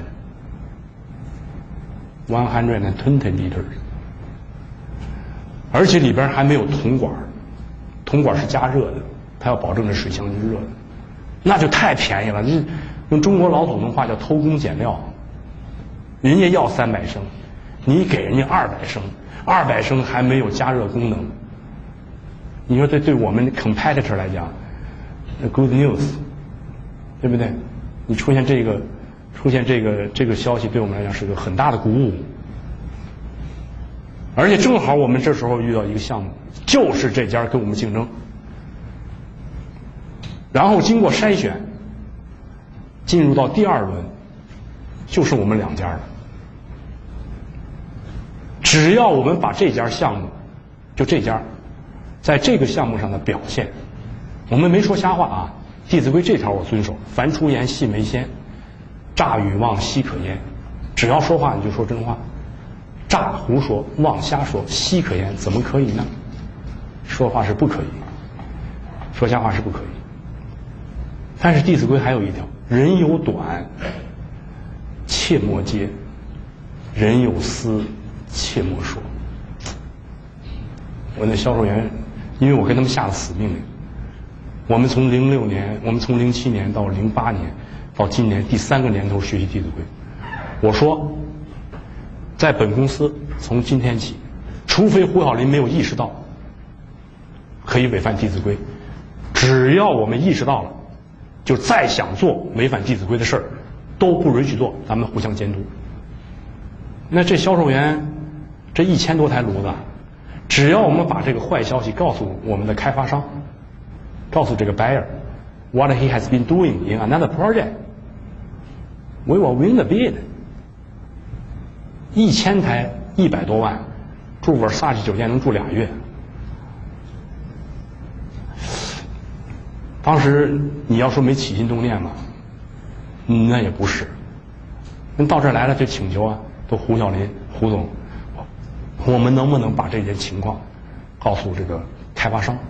A: ，one hundred and twenty liters。而且里边还没有铜管，铜管是加热的，它要保证这水箱是热的，那就太便宜了。这用中国老祖宗话叫偷工减料。人家要三百升，你给人家二百升，二百升还没有加热功能。你说这对我们 competitor 来讲， good news， 对不对？你出现这个出现这个这个消息，对我们来讲是个很大的鼓舞。而且正好我们这时候遇到一个项目，就是这家跟我们竞争，然后经过筛选，进入到第二轮，就是我们两家了。只要我们把这家项目，就这家，在这个项目上的表现，我们没说瞎话啊，《弟子规》这条我遵守，凡出言，细眉先，诈与妄，奚可言。只要说话，你就说真话。诈胡说，妄瞎说，奚可言？怎么可以呢？说话是不可以，说瞎话是不可以。但是《弟子规》还有一条：人有短，切莫揭；人有私，切莫说。我那销售员，因为我跟他们下了死命令，我们从零六年，我们从零七年到零八年，到今年第三个年头学习《弟子规》，我说。在本公司，从今天起，除非胡小林没有意识到可以违反《弟子规》，只要我们意识到了，就再想做违反《弟子规》的事儿，都不允许做，咱们互相监督。那这销售员，这一千多台炉子，只要我们把这个坏消息告诉我们的开发商，告诉这个 buyer what he has been doing in another project, we will win the bid。一千台一百多万，住 Versace 酒店能住俩月。当时你要说没起心动念嘛，嗯，那也不是。那到这儿来了就请求啊，都胡小林胡总，我们能不能把这件情况告诉这个开发商？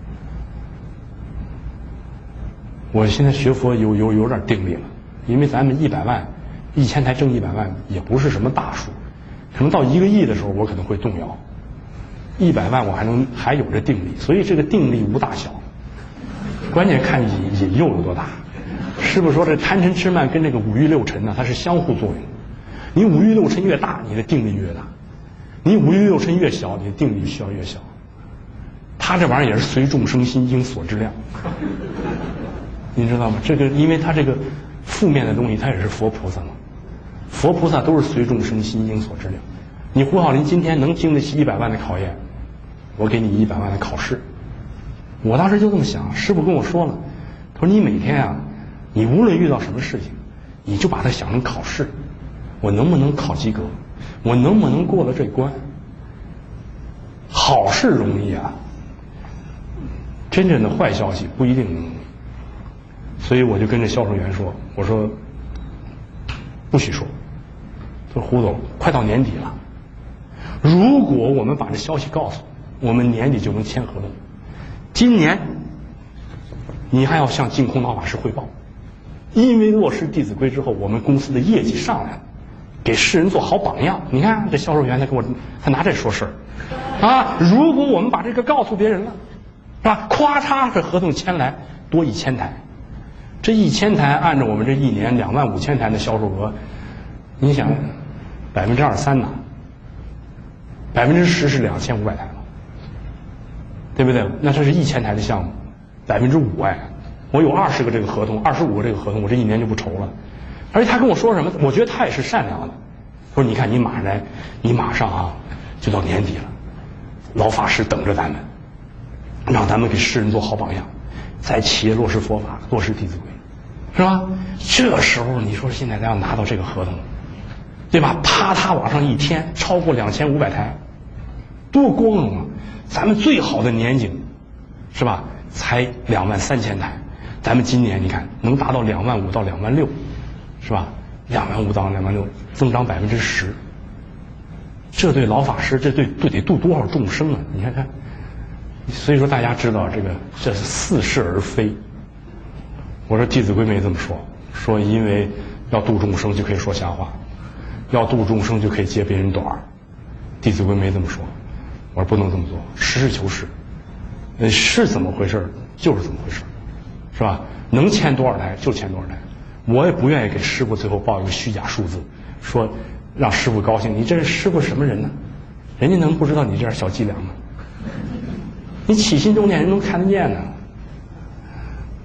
A: 我现在学佛有有有点定力了，因为咱们一百万。一千台挣一百万也不是什么大数，可能到一个亿的时候我可能会动摇，一百万我还能还有这定力，所以这个定力无大小，关键看引引诱有多大。师父说这贪嗔痴慢跟这个五欲六尘呢，它是相互作用，你五欲六尘越大，你的定力越大；你五欲六尘越小，你的定力需要越小。他这玩意儿也是随众生心应所知量，您知道吗？这个因为他这个负面的东西，他也是佛菩萨嘛。佛菩萨都是随众生心应所知量。你胡小林今天能经得起一百万的考验，我给你一百万的考试。我当时就这么想，师父跟我说了，他说你每天啊，你无论遇到什么事情，你就把它想成考试，我能不能考及格，我能不能过了这关。好事容易啊，真正的坏消息不一定能。所以我就跟这销售员说，我说不许说。他说胡总，快到年底了，如果我们把这消息告诉我们，年底就能签合同。今年你还要向净空老法师汇报，因为落实《弟子规》之后，我们公司的业绩上来了，给世人做好榜样。你看这销售员他跟我他拿这说事儿啊，如果我们把这个告诉别人了，是吧？咵嚓这合同签来多一千台。这一千台按照我们这一年两万五千台的销售额，你想百分之二三呢？百分之十是两千五百台了，对不对？那这是一千台的项目，百分之五哎，我有二十个这个合同，二十五个这个合同，我这一年就不愁了。而且他跟我说什么？我觉得他也是善良的。他说：“你看，你马上来，你马上啊，就到年底了，老法师等着咱们，让咱们给世人做好榜样，在企业落实佛法，落实《弟子规》。”是吧？这时候你说现在咱要拿到这个合同，对吧？啪嗒往上一天，超过两千五百台，多光荣啊！咱们最好的年景，是吧？才两万三千台，咱们今年你看能达到两万五到两万六，是吧？两万五到两万六，增长百分之十。这对老法师，这对对得度多少众生啊？你看看。所以说大家知道这个，这是似是而非。我说《弟子规》没这么说，说因为要度众生就可以说瞎话，要度众生就可以揭别人短儿，《弟子规》没这么说。我说不能这么做，实事求是，呃，是怎么回事就是怎么回事，是吧？能签多少台就签多少台，我也不愿意给师傅最后报一个虚假数字，说让师傅高兴。你这是师傅什么人呢？人家能不知道你这点小伎俩吗？你起心动念人能看得见呢。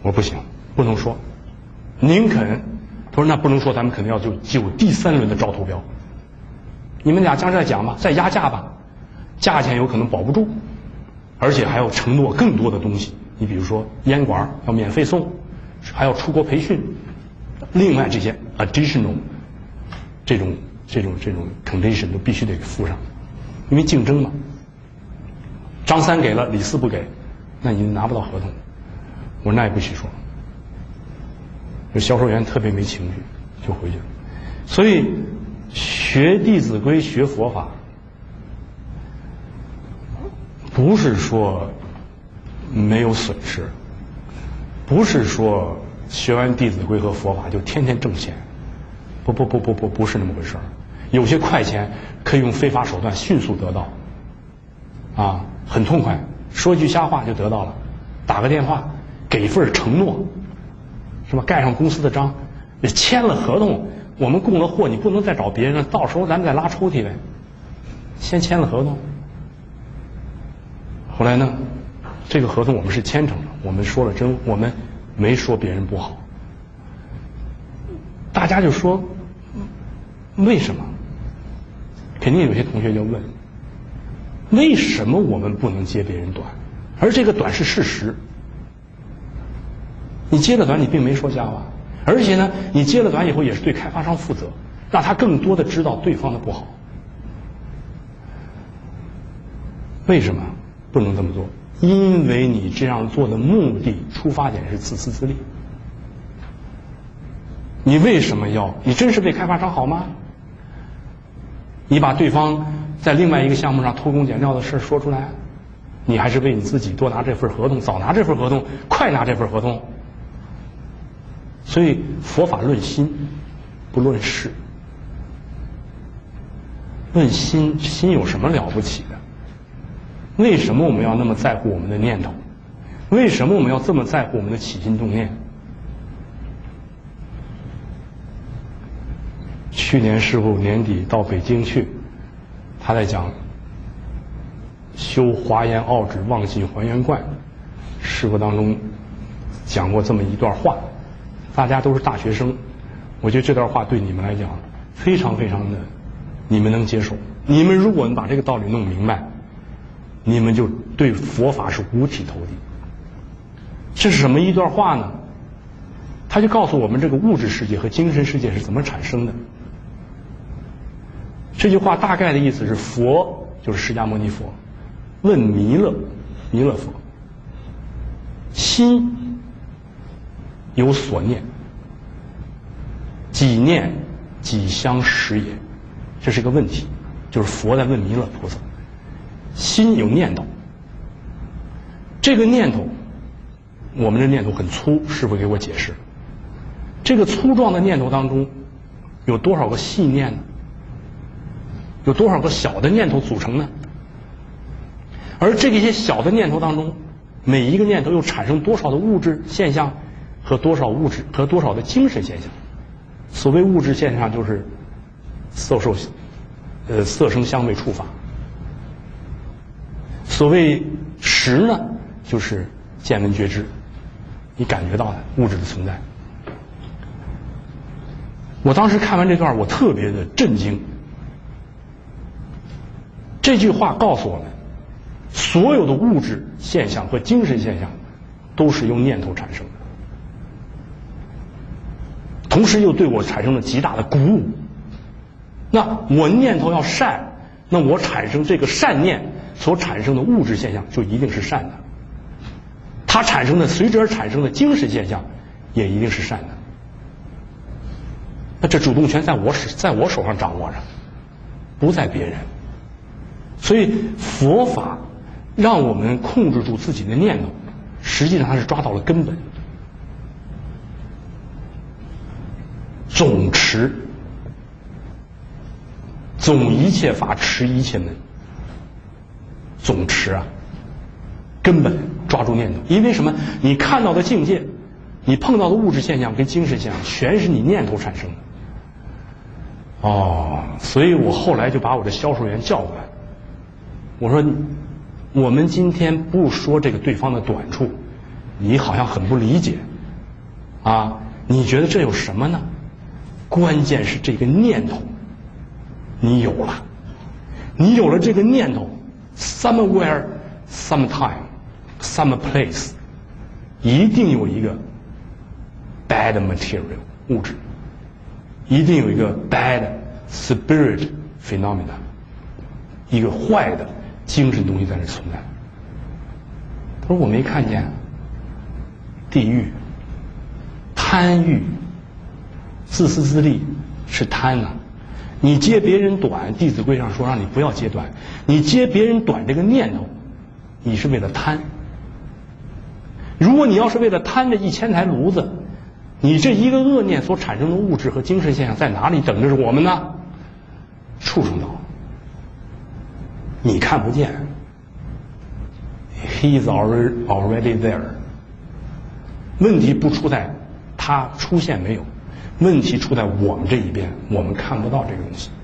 A: 我说不行，不能说，宁肯，他说那不能说，咱们肯定要就就有第三轮的招投标。你们俩将在讲吧，再压价吧，价钱有可能保不住，而且还要承诺更多的东西。你比如说烟管要免费送，还要出国培训，另外这些 additional 这种这种这种 condition 都必须得附上，因为竞争嘛。张三给了，李四不给，那你拿不到合同。我说那也不许说。这销售员特别没情绪，就回去了。所以学《弟子规》学佛法，不是说没有损失，不是说学完《弟子规》和佛法就天天挣钱，不不不不不不是那么回事儿。有些快钱可以用非法手段迅速得到，啊，很痛快，说一句瞎话就得到了，打个电话给一份承诺，是吧？盖上公司的章，签了合同，我们供了货，你不能再找别人，到时候咱们再拉抽屉呗。先签了合同，后来呢，这个合同我们是签成了，我们说了真，我们没说别人不好。大家就说，为什么？肯定有些同学就问，为什么我们不能接别人短？而这个短是事实。你接了短，你并没说瞎话，而且呢，你接了短以后也是对开发商负责，让他更多的知道对方的不好。为什么不能这么做？因为你这样做的目的出发点是自私自利。你为什么要？你真是为开发商好吗？你把对方在另外一个项目上偷工减料的事说出来，你还是为你自己多拿这份合同，早拿这份合同，快拿这份合同。所以佛法论心，不论事。论心，心有什么了不起的？为什么我们要那么在乎我们的念头？为什么我们要这么在乎我们的起心动念？去年师父年底到北京去，他在讲修华严奥旨忘记还原观，师父当中讲过这么一段话，大家都是大学生，我觉得这段话对你们来讲非常非常的，你们能接受。你们如果把这个道理弄明白，你们就对佛法是五体投地。这是什么一段话呢？他就告诉我们这个物质世界和精神世界是怎么产生的。这句话大概的意思是，佛就是释迦牟尼佛问弥勒，弥勒佛，心有所念，己念己相识也。这是一个问题，就是佛在问弥勒菩萨，心有念头，这个念头，我们的念头很粗，师父给我解释，这个粗壮的念头当中有多少个细念呢？有多少个小的念头组成呢？而这些小的念头当中，每一个念头又产生多少的物质现象和多少物质和多少的精神现象？所谓物质现象就是色受呃色声香味触法。所谓识呢，就是见闻觉知，你感觉到的物质的存在。我当时看完这段，我特别的震惊。这句话告诉我们，所有的物质现象和精神现象都是由念头产生的，同时又对我产生了极大的鼓舞。那我念头要善，那我产生这个善念所产生的物质现象就一定是善的，它产生的随之而产生的精神现象也一定是善的。那这主动权在我手在我手上掌握着，不在别人。所以佛法让我们控制住自己的念头，实际上它是抓到了根本。总持，总一切法持一切门。总持啊，根本抓住念头。因为什么？你看到的境界，你碰到的物质现象跟精神现象，全是你念头产生的。哦，所以我后来就把我的销售员叫过来，我说，我们今天不说这个对方的短处，你好像很不理解， 啊，你觉得这有什么呢？关键是这个念头，你有了，你有了这个念头 ，somewhere, sometime, some place， 一定有一个 bad material 物质，一定有一个 bad spirit phenomena， 一个坏的精神东西在那存在。他说我没看见，地狱、贪欲、自私自利是贪呐、啊。你揭别人短，《弟子规》上说让你不要揭短，你揭别人短这个念头，你是为了贪。如果你要是为了贪这一千台炉子，你这一个恶念所产生的物质和精神现象在哪里等着我们呢？畜生道，你看不见。He is already already there。问题不出在他出现没有，问题出在我们这一边，我们看不到这个东西。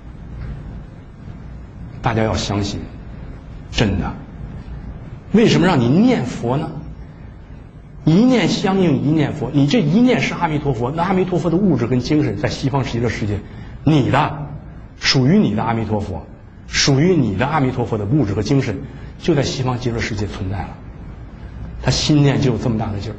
A: 大家要相信，真的。为什么让你念佛呢？一念相应一念佛，你这一念是阿弥陀佛，那阿弥陀佛的物质跟精神在西方极乐世界，你的属于你的阿弥陀佛，属于你的阿弥陀佛的物质和精神就在西方极乐世界存在了。他心念就有这么大的劲儿，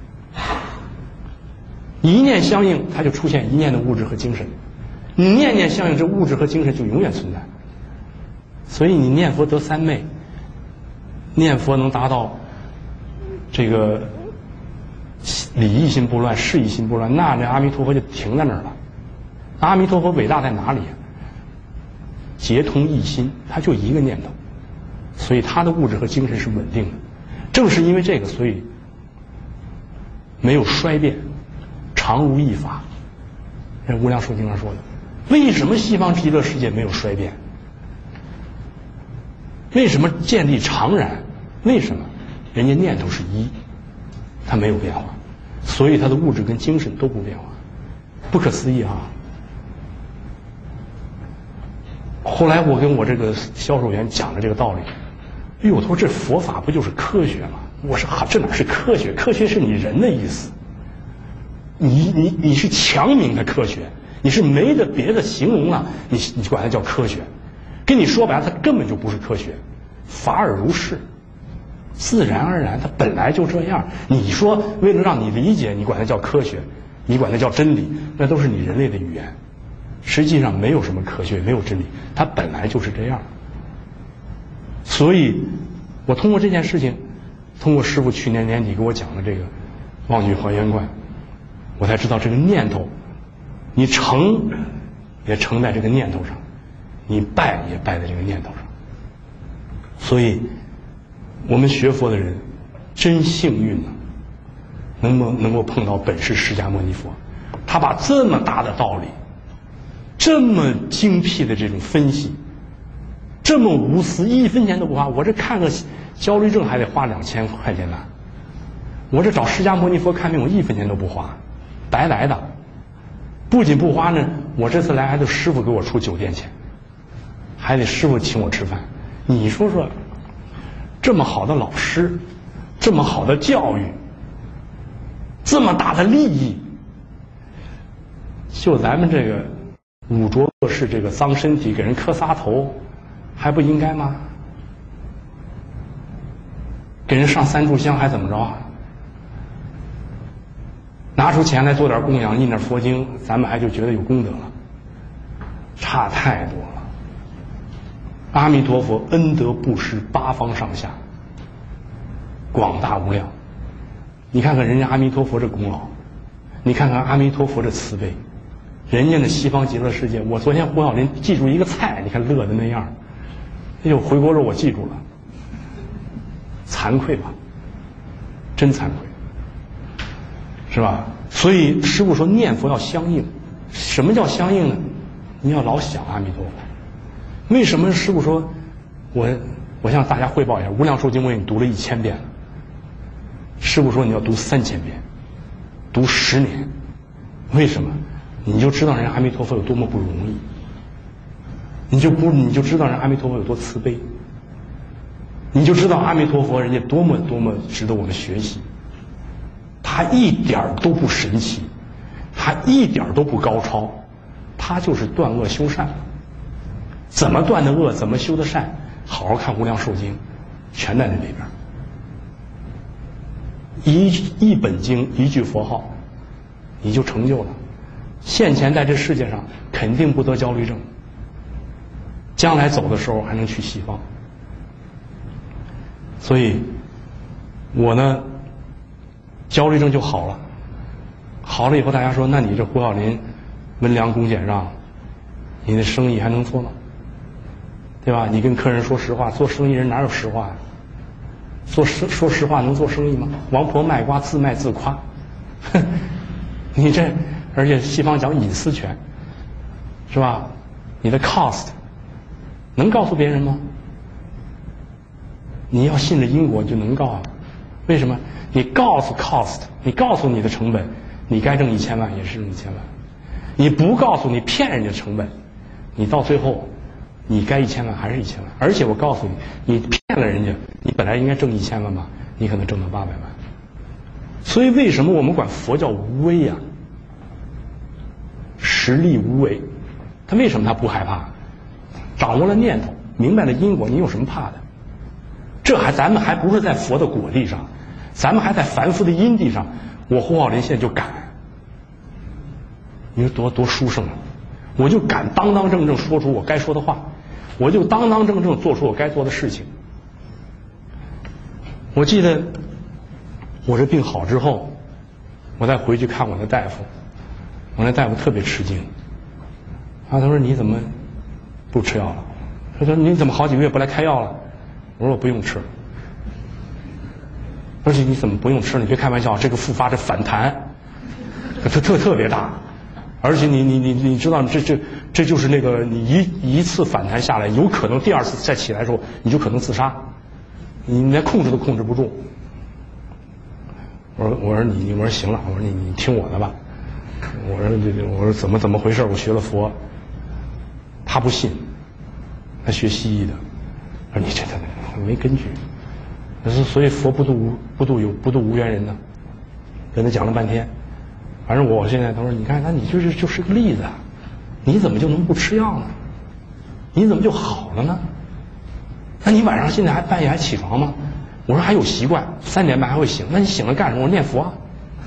A: 一念相应，它就出现一念的物质和精神；你念念相应，这物质和精神就永远存在。所以你念佛得三昧，念佛能达到这个理一心不乱，事一心不乱，那这阿弥陀佛就停在那儿了。阿弥陀佛伟大在哪里？结通一心，他就一个念头，所以他的物质和精神是稳定的。正是因为这个，所以没有衰变，常如一法。这无量寿经上说的。为什么西方极乐世界没有衰变？为什么建立常然？为什么？人家念头是一，它没有变化，所以它的物质跟精神都不变化，不可思议啊！后来我跟我这个销售员讲了这个道理，哎呦，他说这佛法不就是科学吗？我说哈，这哪是科学？科学是你人的意思，你你你是强名的科学，你是没得别的形容了，你你管它叫科学。跟你说白了，它根本就不是科学，法尔如是。自然而然，它本来就这样。你说为了让你理解，你管它叫科学，你管它叫真理，那都是你人类的语言。实际上没有什么科学，没有真理，它本来就是这样。所以，我通过这件事情，通过师父去年年底给我讲的这个妄觉还原观，我才知道这个念头，你成也成在这个念头上，你败也败在这个念头上。所以我们学佛的人真幸运啊，能够能够碰到本师释迦牟尼佛，他把这么大的道理，这么精辟的这种分析，这么无私，一分钱都不花。我这看个焦虑症还得花两千块钱呢，我这找释迦牟尼佛看病，我一分钱都不花，白来的。不仅不花呢，我这次来还得师傅给我出酒店钱，还得师傅请我吃饭。你说说，这么好的老师，这么好的教育，这么大的利益，就咱们这个五浊恶世这个脏身体给人磕仨头，还不应该吗？给人上三炷香还怎么着？拿出钱来做点供养，念点佛经，咱们还就觉得有功德了，差太多了。阿弥陀佛恩德布施八方上下，广大无量。你看看人家阿弥陀佛这功劳，你看看阿弥陀佛这慈悲，人家的西方极乐世界，我昨天胡小林记住一个菜，你看乐的那样，哎呦，回锅肉我记住了，惭愧吧，真惭愧，是吧？所以师父说念佛要相应，什么叫相应呢？你要老想阿弥陀佛。为什么师父说，我我向大家汇报一下，《无量寿经》我已经读了一千遍了。师父说你要读三千遍，读十年，为什么？你就知道人家阿弥陀佛有多么不容易，你就不你就知道人家阿弥陀佛有多慈悲，你就知道阿弥陀佛人家多么多么值得我们学习。他它一点都不神奇，它一点都不高超，它就是断恶修善。怎么断的恶，怎么修的善，好好看《无量寿经》，全在那里边。一一本经，一句佛号，你就成就了。现前在这世界上肯定不得焦虑症，将来走的时候还能去西方。所以，我呢，焦虑症就好了。好了以后，大家说，那你这胡小林温良恭俭让，你的生意还能做吗？对吧？你跟客人说实话，做生意人哪有实话呀？做实说实话能做生意吗？王婆卖瓜，自卖自夸。你这，而且西方讲隐私权，是吧？你的 cost 能告诉别人吗？你要信着因果就能告啊。为什么？你告诉 cost， 你告诉你的成本，你该挣一千万也是挣一千万。你不告诉你骗人家成本，你到最后你该一千万还是一千万。而且我告诉你，你骗了人家，你本来应该挣一千万吧，你可能挣到八百万。所以为什么我们管佛教无为呀、啊？实力无为，他为什么他不害怕？掌握了念头，明白了因果，你有什么怕的？这还咱们还不是在佛的果地上，咱们还在凡夫的因地上。我胡浩林现在就敢，你说多多殊胜啊！我就敢当当正正说出我该说的话，我就当当正正做出我该做的事情。我记得我这病好之后，我再回去看我的大夫，我那大夫特别吃惊，啊，他说你怎么不吃药了？他说你怎么好几个月不来开药了？我说我不用吃。而且你怎么不用吃？你别开玩笑，这个复发这反弹，特特特别大，而且你你你你知道这这这就是那个你一一次反弹下来，有可能第二次再起来的时候，你就可能自杀，你连控制都控制不住。我说我说你你我说行了，我说你你听我的吧。我说这这我说怎么怎么回事？我学了佛，他不信，他学西医的，说你这这没根据。所以佛不度无不度有不度无缘人呢，跟他讲了半天，反正我现在他说你看那你就是就是个例子，你怎么就能不吃药呢？你怎么就好了呢？那你晚上现在还半夜还起床吗？我说还有习惯，三点半还会醒。那你醒了干什么？我念佛啊。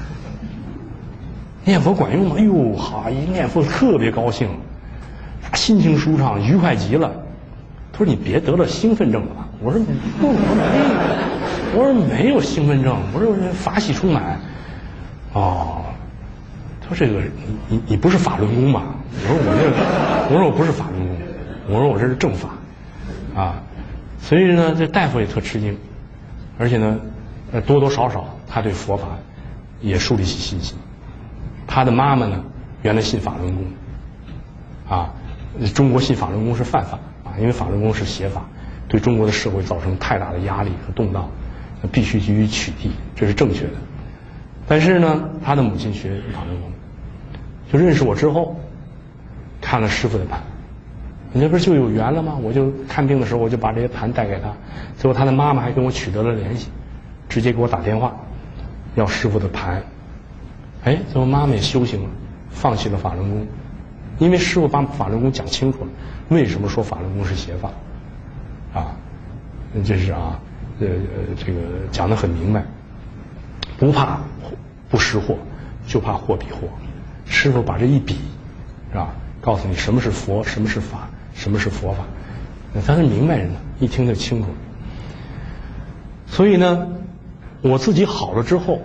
A: 念佛管用吗？哎呦，好，一念佛特别高兴，心情舒畅，愉快极了。他说你别得了兴奋症了吧？我说不，我没有，我说没有兴奋症，我说法喜充满。哦，他说这个你你你不是法轮功吧？我说我这个，我说我不是法轮功，我说我这是正法，啊，所以呢，这大夫也特吃惊，而且呢，呃，多多少少他对佛法也树立起信心。他的妈妈呢，原来信法轮功，啊，中国信法轮功是犯法。因为法轮功是邪法，对中国的社会造成太大的压力和动荡，必须予以取缔，这是正确的。但是呢，他的母亲学法轮功，就认识我之后，看了师傅的盘，人家不是就有缘了吗？我就看病的时候，我就把这些盘带给他，最后他的妈妈还跟我取得了联系，直接给我打电话，要师傅的盘。哎，最后妈妈也修行了，放弃了法轮功，因为师傅把法轮功讲清楚了。为什么说法轮功是邪法？啊，这是啊，呃这个讲得很明白，不怕不识货，就怕货比货。师傅把这一比，是吧？告诉你什么是佛，什么是法，什么是佛法。他是明白人的，一听就清楚。所以呢，我自己好了之后，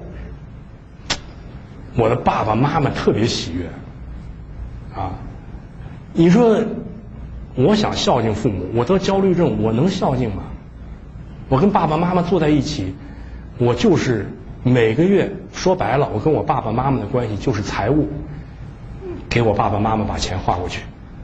A: 我的爸爸妈妈特别喜悦。啊，你说。我想孝敬父母，我得焦虑症，我能孝敬吗？我跟爸爸妈妈坐在一起，我就是每个月说白了，我跟我爸爸妈妈的关系就是财务，给我爸爸妈妈把钱花过去。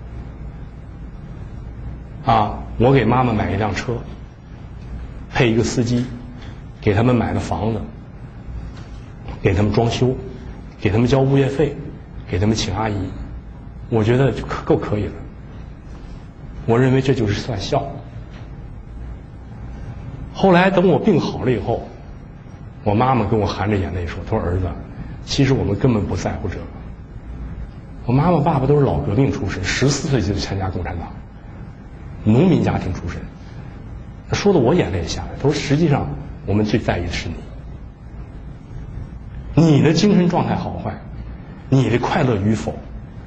A: 啊，我给妈妈买一辆车，配一个司机，给他们买了房子，给他们装修，给他们交物业费，给他们请阿姨，我觉得就够可以了。我认为这就是算孝。后来等我病好了以后， 我妈妈跟我含着眼泪说：“她说儿子，其实我们根本不在乎这个。我妈妈、爸爸都是老革命出身，十四岁就参加共产党，农民家庭出身。说的我眼泪下来。他说实际上我们最在意的是你，你的精神状态好坏，你的快乐与否，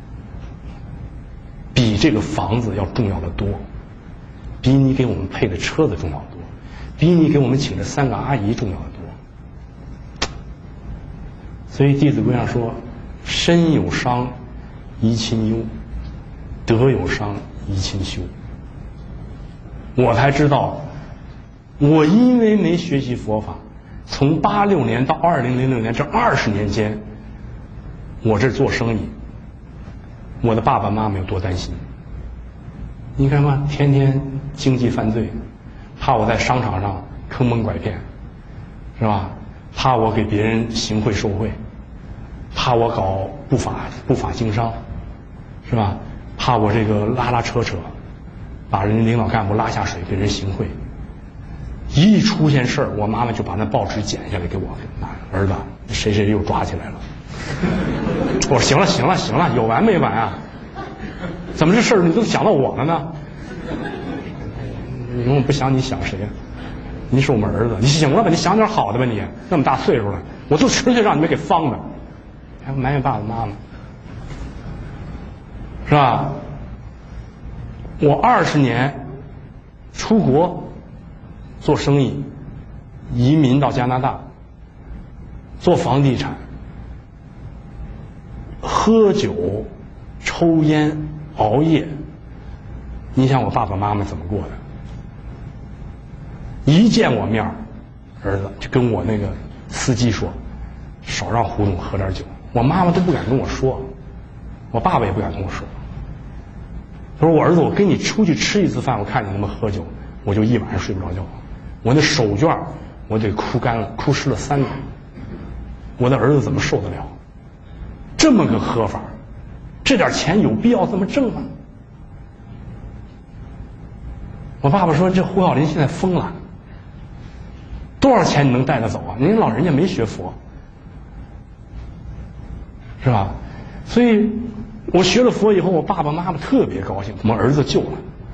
A: 比这个房子要重要的多，比你给我们配的车子重要的多，比你给我们请的三个阿姨重要的多。所以《弟子规》上说：身有伤，贻亲忧；德有伤，贻亲羞。我才知道，我因为没学习佛法，从八六年到二零零六年这二十年间，我这做生意，我的爸爸妈妈有多担心。你看嘛，天天经济犯罪，怕我在商场上坑蒙拐骗，是吧？怕我给别人行贿受贿，怕我搞不法不法经商，是吧？怕我这个拉拉扯扯，把人领导干部拉下水，给人行贿。一出现事儿，我妈妈就把那报纸剪下来给我拿，儿子，谁谁又抓起来了。我说行了行了行了，有完没完啊？怎么这事儿你都想到我了呢？你我不想你想谁啊？你是我们儿子，你醒了吧？你想点好的吧你，那么大岁数了，我就纯粹让你们给方的，还埋怨爸爸妈妈，是吧？我二十年出国做生意，移民到加拿大，做房地产，喝酒、抽烟、熬夜，你想我爸爸妈妈怎么过的？一见我面，儿子就跟我那个司机说，少让胡总喝点酒。我妈妈都不敢跟我说，我爸爸也不敢跟我说。他说我儿子，我跟你出去吃一次饭，我看你那么喝酒，我就一晚上睡不着觉。我那手绢我得哭干了，哭湿了三个。我的儿子怎么受得了？这么个喝法，这点钱有必要这么挣吗？我爸爸说这胡小林现在疯了，多少钱你能带他走啊？您老人家没学佛，是吧？所以我学了佛以后，我爸爸妈妈特别高兴，我们儿子救了，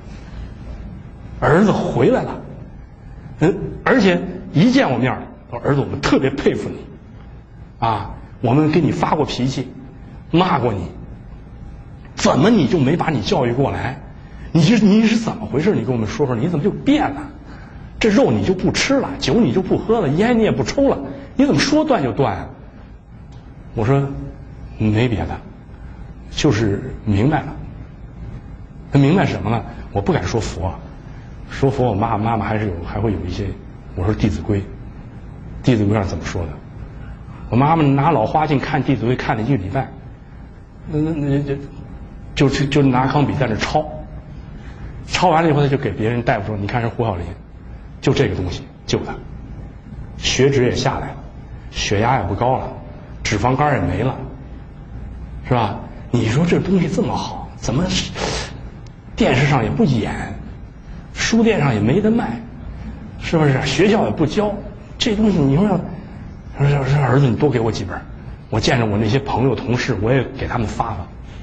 A: 儿子回来了。嗯，而且一见我面，说儿子，我们特别佩服你，啊，我们给你发过脾气，骂过你，怎么你就没把你教育过来？你是你是怎么回事？你跟我们说说，你怎么就变了？这肉你就不吃了，酒你就不喝了，烟你也不抽了，你怎么说断就断啊？我说没别的，就是明白了。他明白什么了？我不敢说佛。说佛，我妈妈妈还是有，还会有一些。我说《弟子规》，《弟子规》上怎么说的？我妈妈拿老花镜看《弟子规》，看了一个礼拜，那那那就就就就拿钢笔在那抄，抄完了以后，他就给别人大夫说：“你看是胡小林，就这个东西救他，血脂也下来了，血压也不高了，脂肪肝也没了，是吧？你说这东西这么好，怎么电视上也不演？”书店上也没得卖，是不是？学校也不教，这东西你说要，说说说儿子，你多给我几本，我见着我那些朋友同事，我也给他们发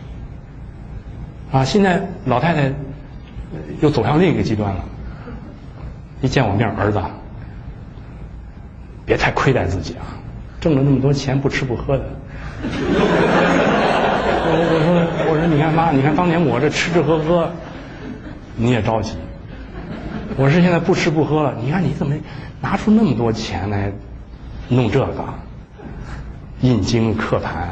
A: 发。啊，现在老太太又走向另一个极端了，一见我面，儿子，别太亏待自己啊，挣了那么多钱不吃不喝的。我我说我说你看妈，你看当年我这吃吃喝喝，你也着急。我是现在不吃不喝了，你看你怎么拿出那么多钱来弄这个印经刻盘，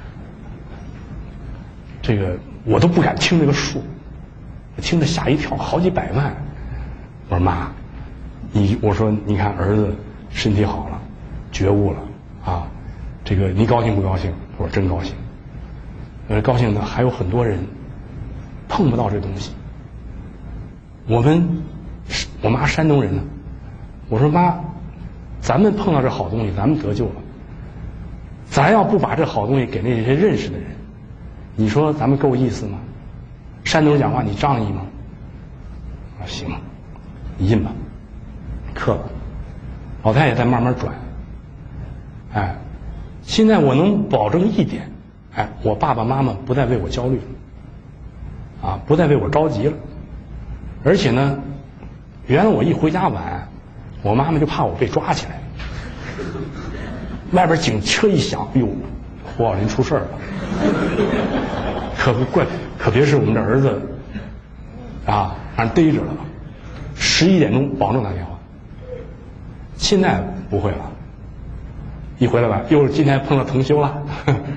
A: 这个我都不敢听这个数，我听着吓一跳，好几百万。我说妈，你我说你看儿子身体好了，觉悟了啊，这个你高兴不高兴？我说真高兴。呃，高兴的还有很多人碰不到这东西。我们。我妈山东人呢，我说妈，咱们碰到这好东西，咱们得救了。咱要不把这好东西给那些认识的人，你说咱们够意思吗？山东人讲话，你仗义吗？啊，行，你印吧，刻吧。老太太在慢慢转， 哎，现在我能保证一点，哎，我爸爸妈妈不再为我焦虑了，啊，不再为我着急了。而且呢，原来我一回家晚，我妈妈就怕我被抓起来，外边警车一响，哟，胡小林出事儿了，可不怪，可别是我们这儿子啊，让人逮着了，十一点钟保证打电话。现在不会了，一回来吧，又今天碰到同修了，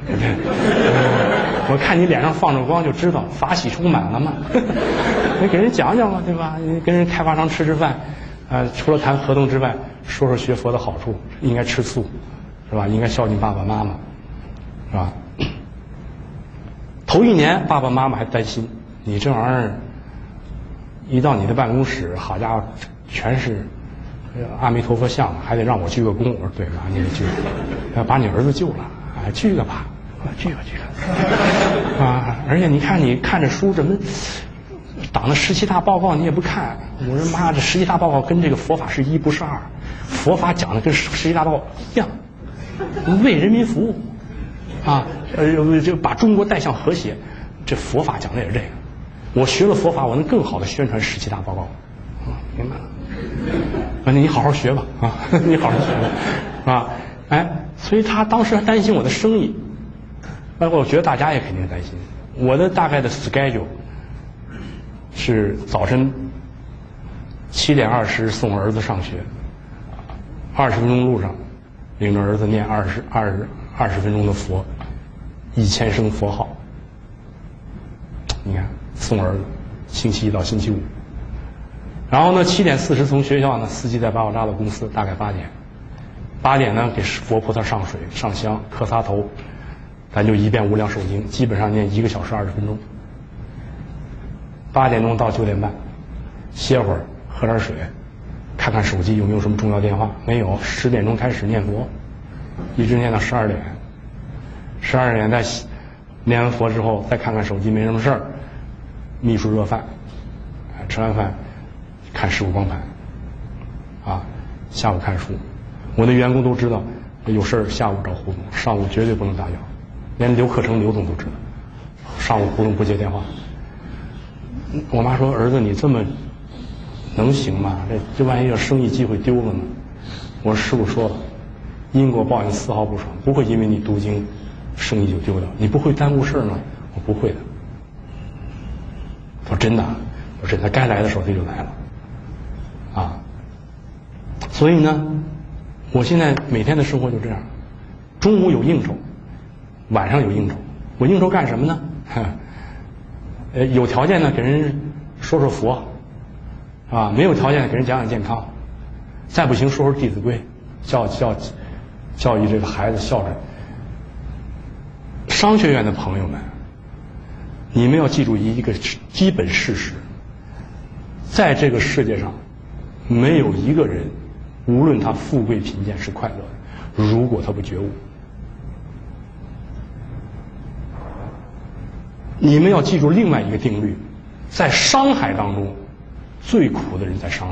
A: 我看你脸上放着光就知道法喜充满了嘛。你给人讲讲嘛，对吧？你跟人开发商吃吃饭，啊、呃，除了谈合同之外，说说学佛的好处，应该吃素，是吧？应该孝敬爸爸妈妈，是吧？头一年爸爸妈妈还担心你这玩意儿，一到你的办公室，好家伙，全是阿弥陀佛像，还得让我鞠个躬。我说对吧？你得鞠，要把你儿子救了，啊，鞠个吧，鞠个鞠个，啊！而且你看你看着书怎么？党的十七大报告你也不看，我说妈，这十七大报告跟这个佛法是一不是二，佛法讲的跟十七大报告一样，为人民服务，啊，呃，就把中国带向和谐，这佛法讲的也是这个。我学了佛法，我能更好的宣传十七大报告，啊，明白了？那你好好学吧，啊，你好好学吧，啊，哎，所以他当时还担心我的生意，包括我觉得大家也肯定担心我的大概的 schedule。是早晨七点二十送儿子上学，二十分钟路上，领着儿子念二十二十二十分钟的佛，一千声佛号。你看，送儿子，星期一到星期五。然后呢，七点四十从学校呢，司机再把我拉到公司，大概八点。八点呢，给佛菩萨上水、上香、磕仨头，咱就一遍无量寿经，基本上念一个小时二十分钟。八点钟到九点半，歇会儿，喝点水，看看手机有没有什么重要电话，没有。十点钟开始念佛，一直念到十二点。十二点再念完佛之后，再看看手机，没什么事儿，秘书热饭，吃完饭看十五光盘，啊，下午看书。我的员工都知道，有事儿下午找胡总，上午绝对不能打搅，连刘克成刘总都知道，上午胡总不接电话。我妈说：“儿子，你这么能行吗？这这万一要生意机会丢了呢？”我说：“师傅说了，因果报应丝毫不爽，不会因为你读经，生意就丢掉。你不会耽误事儿吗？我不会的。”他说：“真的？”我说：“真的，该来的时候他就来了。”啊，所以呢，我现在每天的生活就这样：中午有应酬，晚上有应酬。我应酬干什么呢？呃，有条件呢，给人说说佛，啊，没有条件给人讲讲健康，再不行说说《弟子规》，教教教育这个孩子孝顺。商学院的朋友们，你们要记住一个基本事实，在这个世界上，没有一个人，无论他富贵贫贱是快乐的，如果他不觉悟。你们要记住另外一个定律，在商海当中，最苦的人在商海。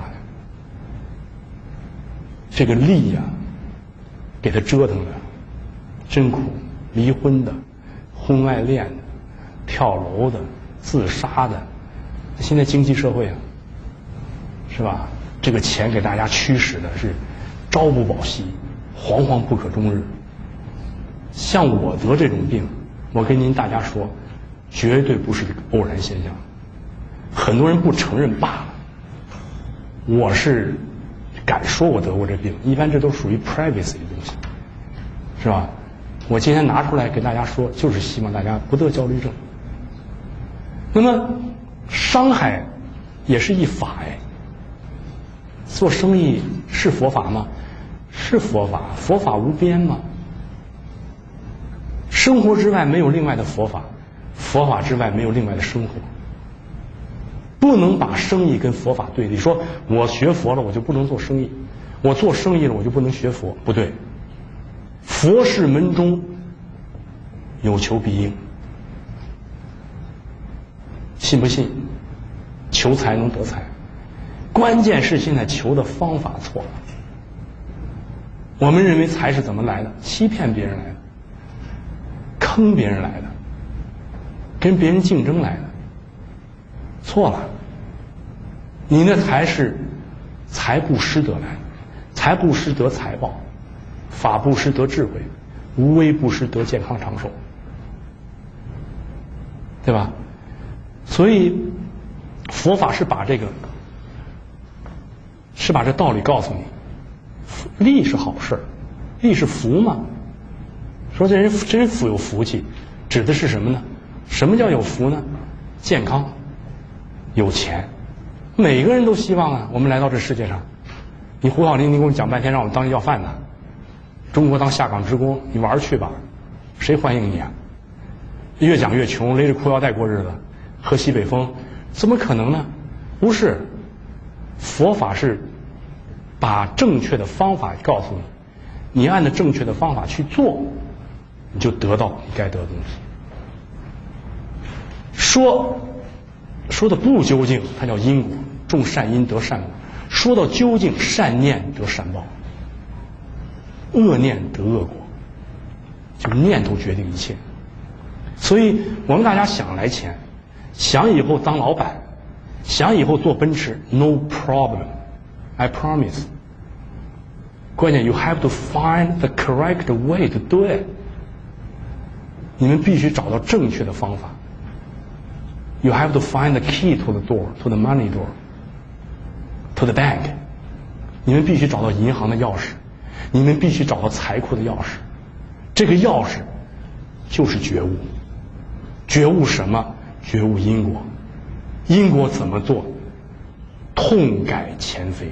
A: 这个利呀、啊，给他折腾的真苦，离婚的、婚外恋的、跳楼的、自杀的，现在经济社会啊，是吧？这个钱给大家驱使的是朝不保夕，惶惶不可终日。像我得这种病，我跟您大家说，绝对不是偶然现象，很多人不承认罢了。我是敢说我得过这病，一般这都属于 privacy 的东西，是吧？我今天拿出来跟大家说，就是希望大家不得焦虑症。那么商海也是一法哎，做生意是佛法吗？是佛法，佛法无边吗？生活之外没有另外的佛法，佛法之外没有另外的生活。不能把生意跟佛法对立，说我学佛了我就不能做生意，我做生意了我就不能学佛，不对。佛是门中有求必应，信不信？求财能得财，关键是现在求的方法错了。 我们认为财是怎么来的？欺骗别人来的，坑别人来的，跟别人竞争来的。错了，你那财是财布施得来的，财布施得财宝，法布施得智慧，无为布施得健康长寿，对吧？所以佛法是把这个是把这道理告诉你，利是好事，利是福嘛。说这人真福有福气，指的是什么呢？什么叫有福呢？健康，有钱。每个人都希望啊，我们来到这世界上，你胡小林，你给我讲半天，让我们当要饭的，中国当下岗职工，你玩去吧，谁欢迎你啊？越讲越穷，勒着裤腰带过日子，喝西北风，怎么可能呢？不是，佛法是把正确的方法告诉你，你按照正确的方法去做，你就得到你该得的东西。说说的不究竟，它叫因果，种善因得善果；说到究竟，善念得善报，恶念得恶果，就念头决定一切。所以我们大家想来钱，想以后当老板，想以后坐奔驰 ，no problem， I promise。关键 you have to find the correct way to do it。你们必须找到正确的方法。You have to find the key to the door, to the money door, to the bank。你们必须找到银行的钥匙，你们必须找到财库的钥匙。这个钥匙就是觉悟。觉悟什么？觉悟因果。因果怎么做？痛改前非。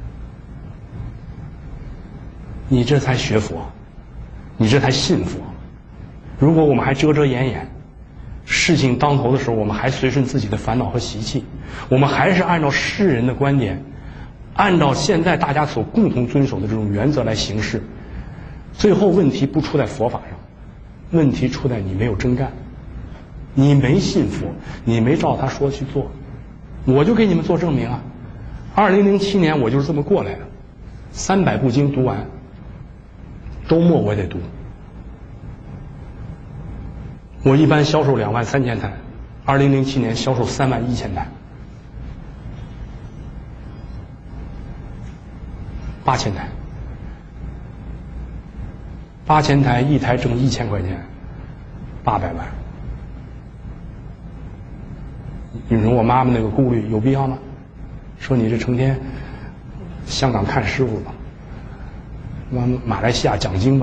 A: 你这才学佛，你这才信佛。如果我们还遮遮掩掩，事情当头的时候，我们还随顺自己的烦恼和习气，我们还是按照世人的观点，按照现在大家所共同遵守的这种原则来行事，最后问题不出在佛法上，问题出在你没有真干，你没信佛，你没照他说去做。我就给你们做证明啊，二零零七年我就是这么过来的，三百部经读完，周末我也得读。我一般销售两万三千台，二零零七年销售三万一千台，八千台，八千台一台挣一千块钱，八百万。你说我妈妈那个顾虑有必要吗？说你这成天香港看师傅吧，往马来西亚讲经吧。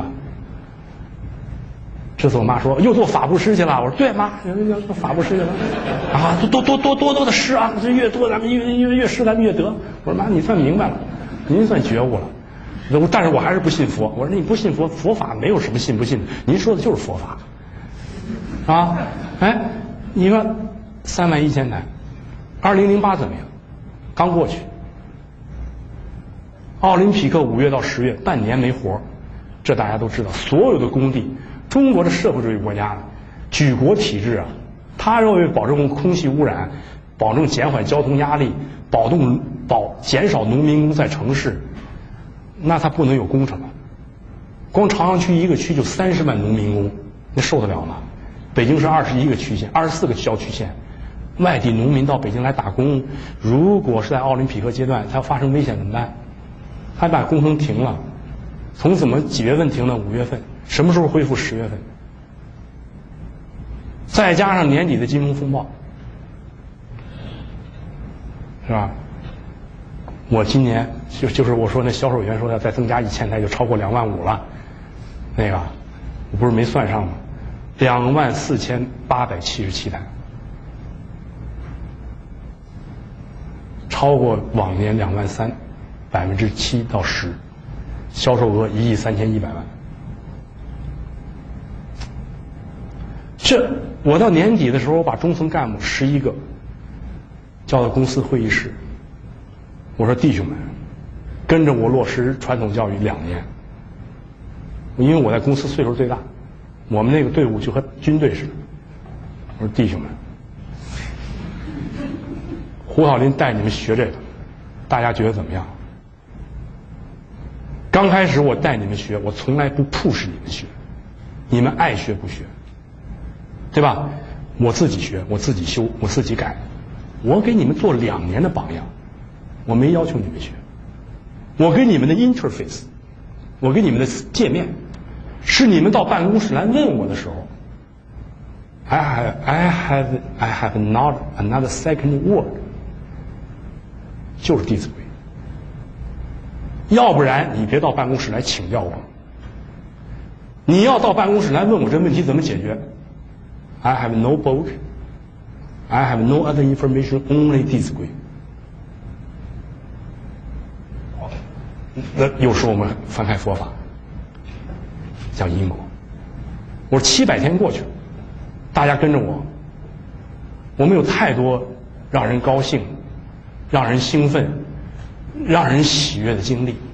A: 这次我妈说又做法布施去了，我说对妈，要做法布施去了啊，多多多多多的施啊，这越多咱们越越越施咱们越得。我说妈，你算明白了，您算觉悟了。但是我还是不信佛。我说你不信佛，佛法没有什么信不信的，您说的就是佛法啊。哎，你说三万一千台，二零零八怎么样？刚过去，奥林匹克五月到十月半年没活，这大家都知道。所有的工地，中国的社会主义国家举国体制啊，他认为保证空气污染，保证减缓交通压力，保动保减少农民工在城市，那他不能有工程啊。光朝阳区一个区就三十万农民工，那受得了吗？北京市二十一个区县，二十四个郊区县，外地农民到北京来打工，如果是在奥林匹克阶段，他要发生危险怎么办？他把工程停了，从怎么几月份停的？五月份，什么时候恢复？十月份。再加上年底的金融风暴，是吧？我今年就就是我说那销售员说要再增加一千台，就超过两万五了。那个我不是没算上吗？两万四千八百七十七台，超过往年两万三，百分之七到十，销售额一亿三千一百万。这我到年底的时候，我把中层干部十一个叫到公司会议室，我说弟兄们，跟着我落实传统教育两年，因为我在公司岁数最大，我们那个队伍就和军队似的。我说弟兄们，胡小林带你们学这个，大家觉得怎么样？ 刚开始我带你们学，我从来不 push 你们学，你们爱学不学，对吧？我自己学，我自己修，我自己改，我给你们做两年的榜样，我没要求你们学。我给你们的 interface， 我给你们的界面，是你们到办公室来问我的时候 ，I have I have I have not another second word， 就是《弟子规》。要不然你别到办公室来请教我。你要到办公室来问我这问题怎么解决 ，I have no book， I have no other information, only 弟子规。那有时候我们翻开佛法，讲因果。我说七百天过去了，大家跟着我，我们有太多让人高兴、让人兴奋、让人喜悦的经历。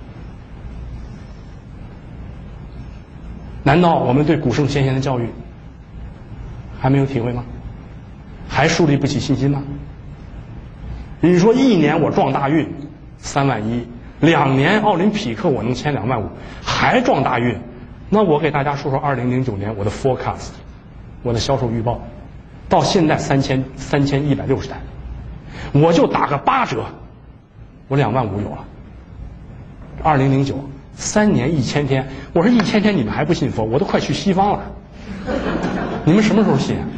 A: 难道我们对古圣先贤的教育还没有体会吗？还树立不起信心吗？你说一年我撞大运三万一，两年奥林匹克我能签两万五，还撞大运，那我给大家说说二零零九年我的 forecast， 我的销售预报，到现在三千三千一百六十台，我就打个八折，我两万五有了。二零零九三年一千天，我说一千天你们还不信佛，我都快去西方了，你们什么时候信啊？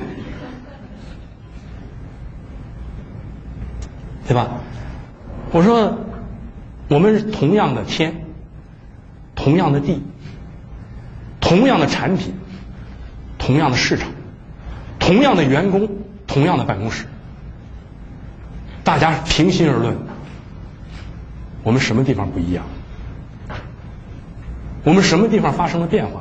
A: 对吧？我说我们是同样的天，同样的地，同样的产品，同样的市场，同样的员工，同样的办公室，大家平心而论，我们什么地方不一样？我们什么地方发生了变化？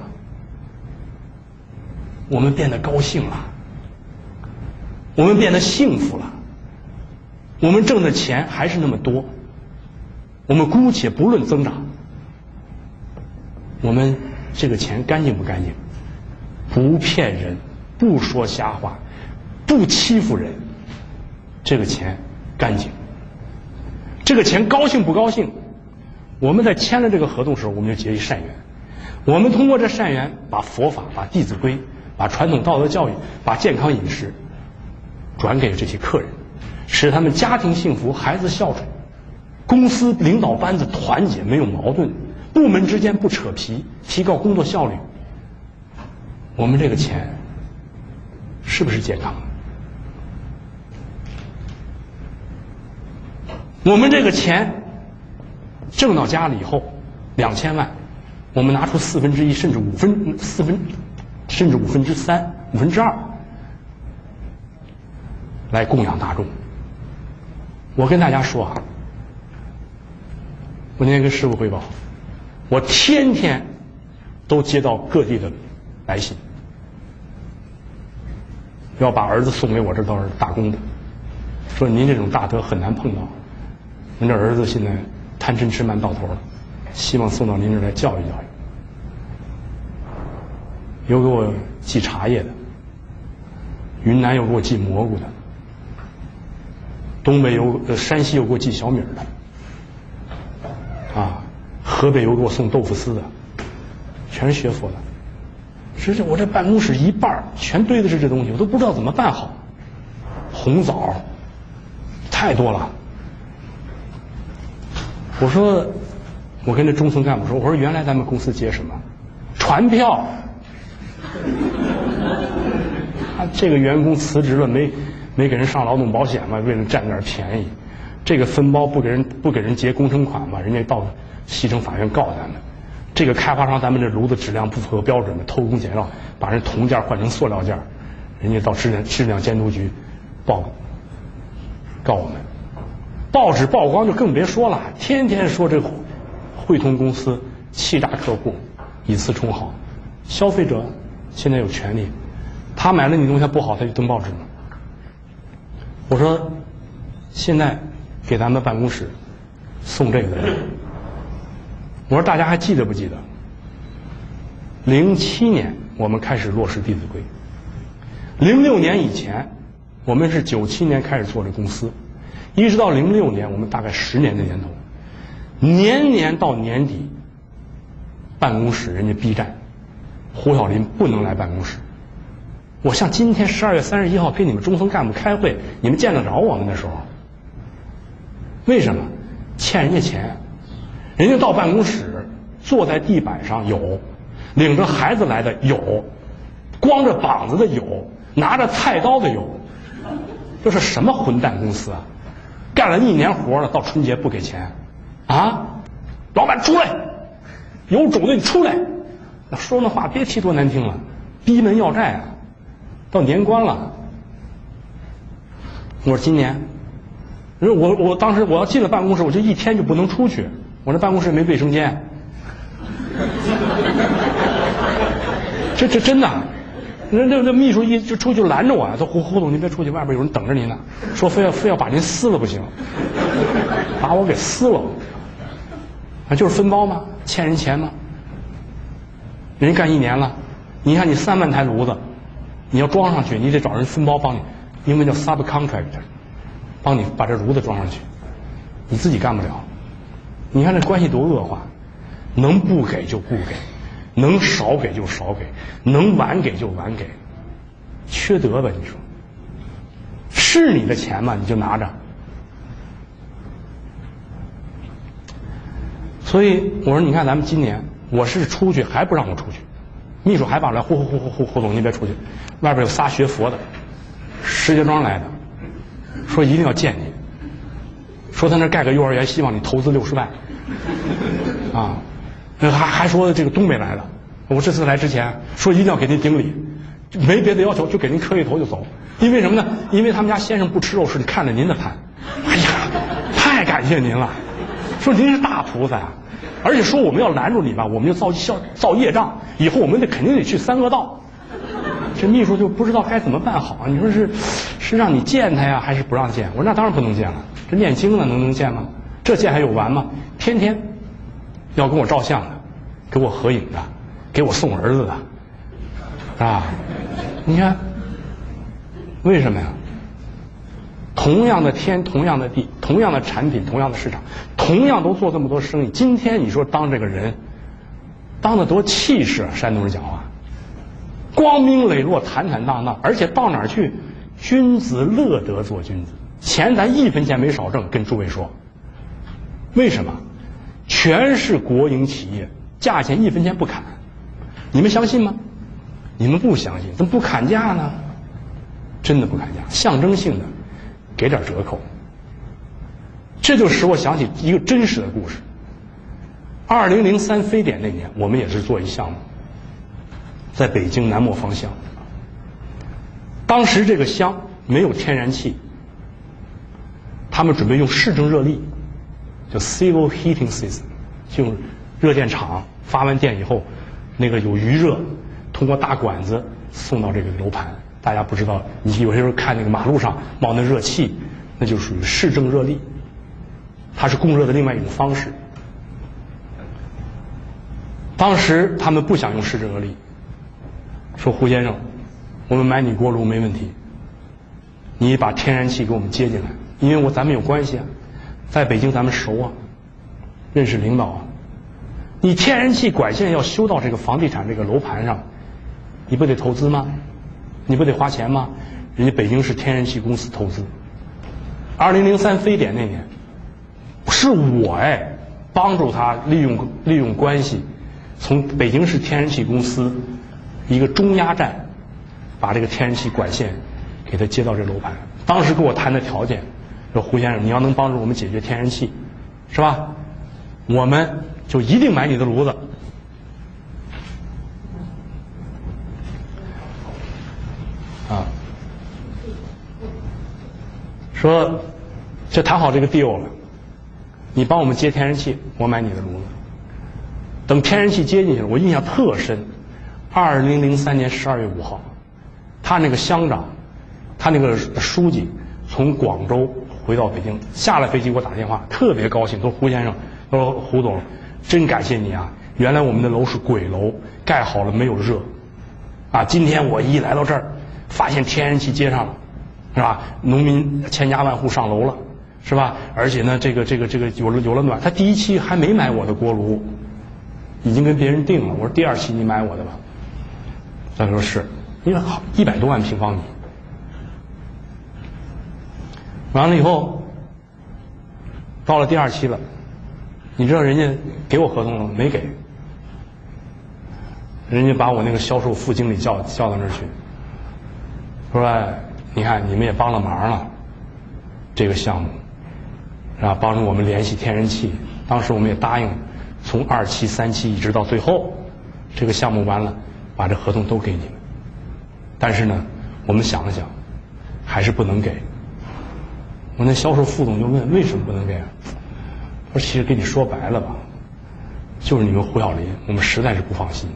A: 我们变得高兴了，我们变得幸福了，我们挣的钱还是那么多，我们姑且不论增长，我们这个钱干净不干净？不骗人，不说瞎话，不欺负人，这个钱干净。这个钱高兴不高兴？我们在签了这个合同的时候，我们就结一善缘。我们通过这善缘，把佛法、把弟子规、把传统道德教育、把健康饮食转给这些客人，使他们家庭幸福，孩子孝顺，公司领导班子团结，没有矛盾，部门之间不扯皮，提高工作效率。我们这个钱是不是健康？我们这个钱挣到家里以后，两千万，我们拿出四分之一，甚至五分四分，甚至五分之三、五分之二来供养大众。我跟大家说啊，我那天跟师傅汇报，我天天都接到各地的来信，要把儿子送给我这都是打工的，说您这种大德很难碰到，您这儿子现在贪嗔痴慢到头了，希望送到您这儿来教育教育。有给我寄茶叶的，云南有给我寄蘑菇的，东北有呃山西有给我寄小米的，啊，河北有给我送豆腐丝的，全是学佛的。实际我这办公室一半全堆的是这东西，我都不知道怎么办好。红枣太多了。我说，我跟这中层干部说，我说原来咱们公司接什么？传票。啊，这个员工辞职了，没没给人上劳动保险嘛，为了占点便宜。这个分包不给人不给人结工程款嘛，人家到西城法院告咱们。这个开发商咱们这炉子质量不符合标准的，偷工减料，把人铜件换成塑料件，人家到质量质量监督局报告我们。报纸曝光就更别说了，天天说这汇通公司欺诈客户，以次充好。消费者现在有权利，他买了你东西不好，他就登报纸了。我说，现在给咱们办公室送这个的人，我说大家还记得不记得？零七年我们开始落实《弟子规》，零六年以前，我们是九七年开始做这公司，一直到零六年，我们大概十年的年头，年年到年底， 办公室人家逼债，胡小林不能来办公室。我像今天十二月三十一号跟你们中层干部开会，你们见得着我们的时候，为什么？欠人家钱，人家到办公室坐在地板上有，领着孩子来的有，光着膀子的有，拿着菜刀的有，这是什么混蛋公司啊？干了一年活了，到春节不给钱，啊！老板出来，有种的你出来！那说那话别提多难听了，逼门要债啊！到年关了，我说今年，我我当时我要进了办公室，我就一天就不能出去，我这办公室没卫生间。这这真的，那那那秘书一就出去拦着我呀，说胡胡总您别出去，外边有人等着您呢，说非要非要把您撕了不行，把我给撕了。啊，就是分包吗？欠人钱吗？人家干一年了，你看你三万台炉子，你要装上去，你得找人分包帮你，英文叫 subcontractor， 帮你把这炉子装上去，你自己干不了。你看这关系多恶化，能不给就不给，能少给就少给，能晚给就晚给，缺德吧？你说，是你的钱嘛，你就拿着。所以我说，你看咱们今年，我是出去还不让我出去，秘书还把我来呼呼呼呼呼，胡总您别出去，外边有仨学佛的，石家庄来的，说一定要见你，说他那盖个幼儿园，希望你投资六十万，啊，还还说这个东北来的，我这次来之前说一定要给您顶礼，没别的要求，就给您磕一头就走，因为什么呢？因为他们家先生不吃肉，是看着您的盘，哎呀，太感谢您了，说您是大菩萨呀。而且说我们要拦住你吧，我们就造造造业障，以后我们得肯定得去三恶道。这秘书就不知道该怎么办好，你说是是让你见他呀，还是不让见？我说那当然不能见了，这念经呢能能见吗？这见还有完吗？天天要跟我照相的，给我合影的，给我送儿子的，啊，你看为什么呀？同样的天，同样的地，同样的产品，同样的市场，同样都做这么多生意。今天你说当这个人，当得多气势啊！山东人讲话，光明磊落，坦坦荡荡，而且到哪儿去，君子乐得做君子。钱咱一分钱没少挣，跟诸位说，为什么？全是国营企业，价钱一分钱不砍，你们相信吗？你们不相信，怎么不砍价呢？真的不砍价，象征性的。给点折扣，这就使我想起一个真实的故事。二零零三非典那年，我们也是做一项目，在北京南磨坊乡。当时这个乡没有天然气，他们准备用市政热力，叫 civil heating system， 就用热电厂发完电以后，那个有余热，通过大管子送到这个楼盘。大家不知道，你有些时候看那个马路上冒那热气，那就属于市政热力，它是供热的另外一种方式。当时他们不想用市政热力，说胡先生，我们买你锅炉没问题，你把天然气给我们接进来，因为我咱们有关系啊，在北京咱们熟啊，认识领导啊，你天然气管线要修到这个房地产这个楼盘上，你不得投资吗？你不得花钱吗？人家北京市天然气公司投资。二零零三非典那年，是我哎帮助他利用利用关系，从北京市天然气公司一个中压站，把这个天然气管线给他接到这楼盘。当时给我谈的条件，说胡先生，你要能帮助我们解决天然气，是吧？我们就一定买你的炉子。啊，说这谈好这个 deal 了，你帮我们接天然气，我买你的炉子。等天然气接进去了，我印象特深。二零零三年十二月五号，他那个乡长，他那个书记从广州回到北京，下了飞机给我打电话，特别高兴，说胡先生，说胡总，真感谢你啊！原来我们的楼是鬼楼，盖好了没有热，啊，今天我一来到这儿。发现天然气接上了，是吧？农民千家万户上楼了，是吧？而且呢，这个这个这个有了有了暖。他第一期还没买我的锅炉， 已经跟别人定了。我说第二期你买我的吧。他说是，因为好一百多万平方米。完了以后，到了第二期了，你知道人家给我合同了没给？人家把我那个销售副经理叫叫到那儿去，说：“哎，你看你们也帮了忙了，这个项目，是吧？帮助我们联系天然气。当时我们也答应，从二期、三期一直到最后，这个项目完了，把这合同都给你们。但是呢，我们想了想，还是不能给。我那销售副总就问为什么不能给啊？我说其实跟你说白了吧，就是你们胡小林，我们实在是不放心。”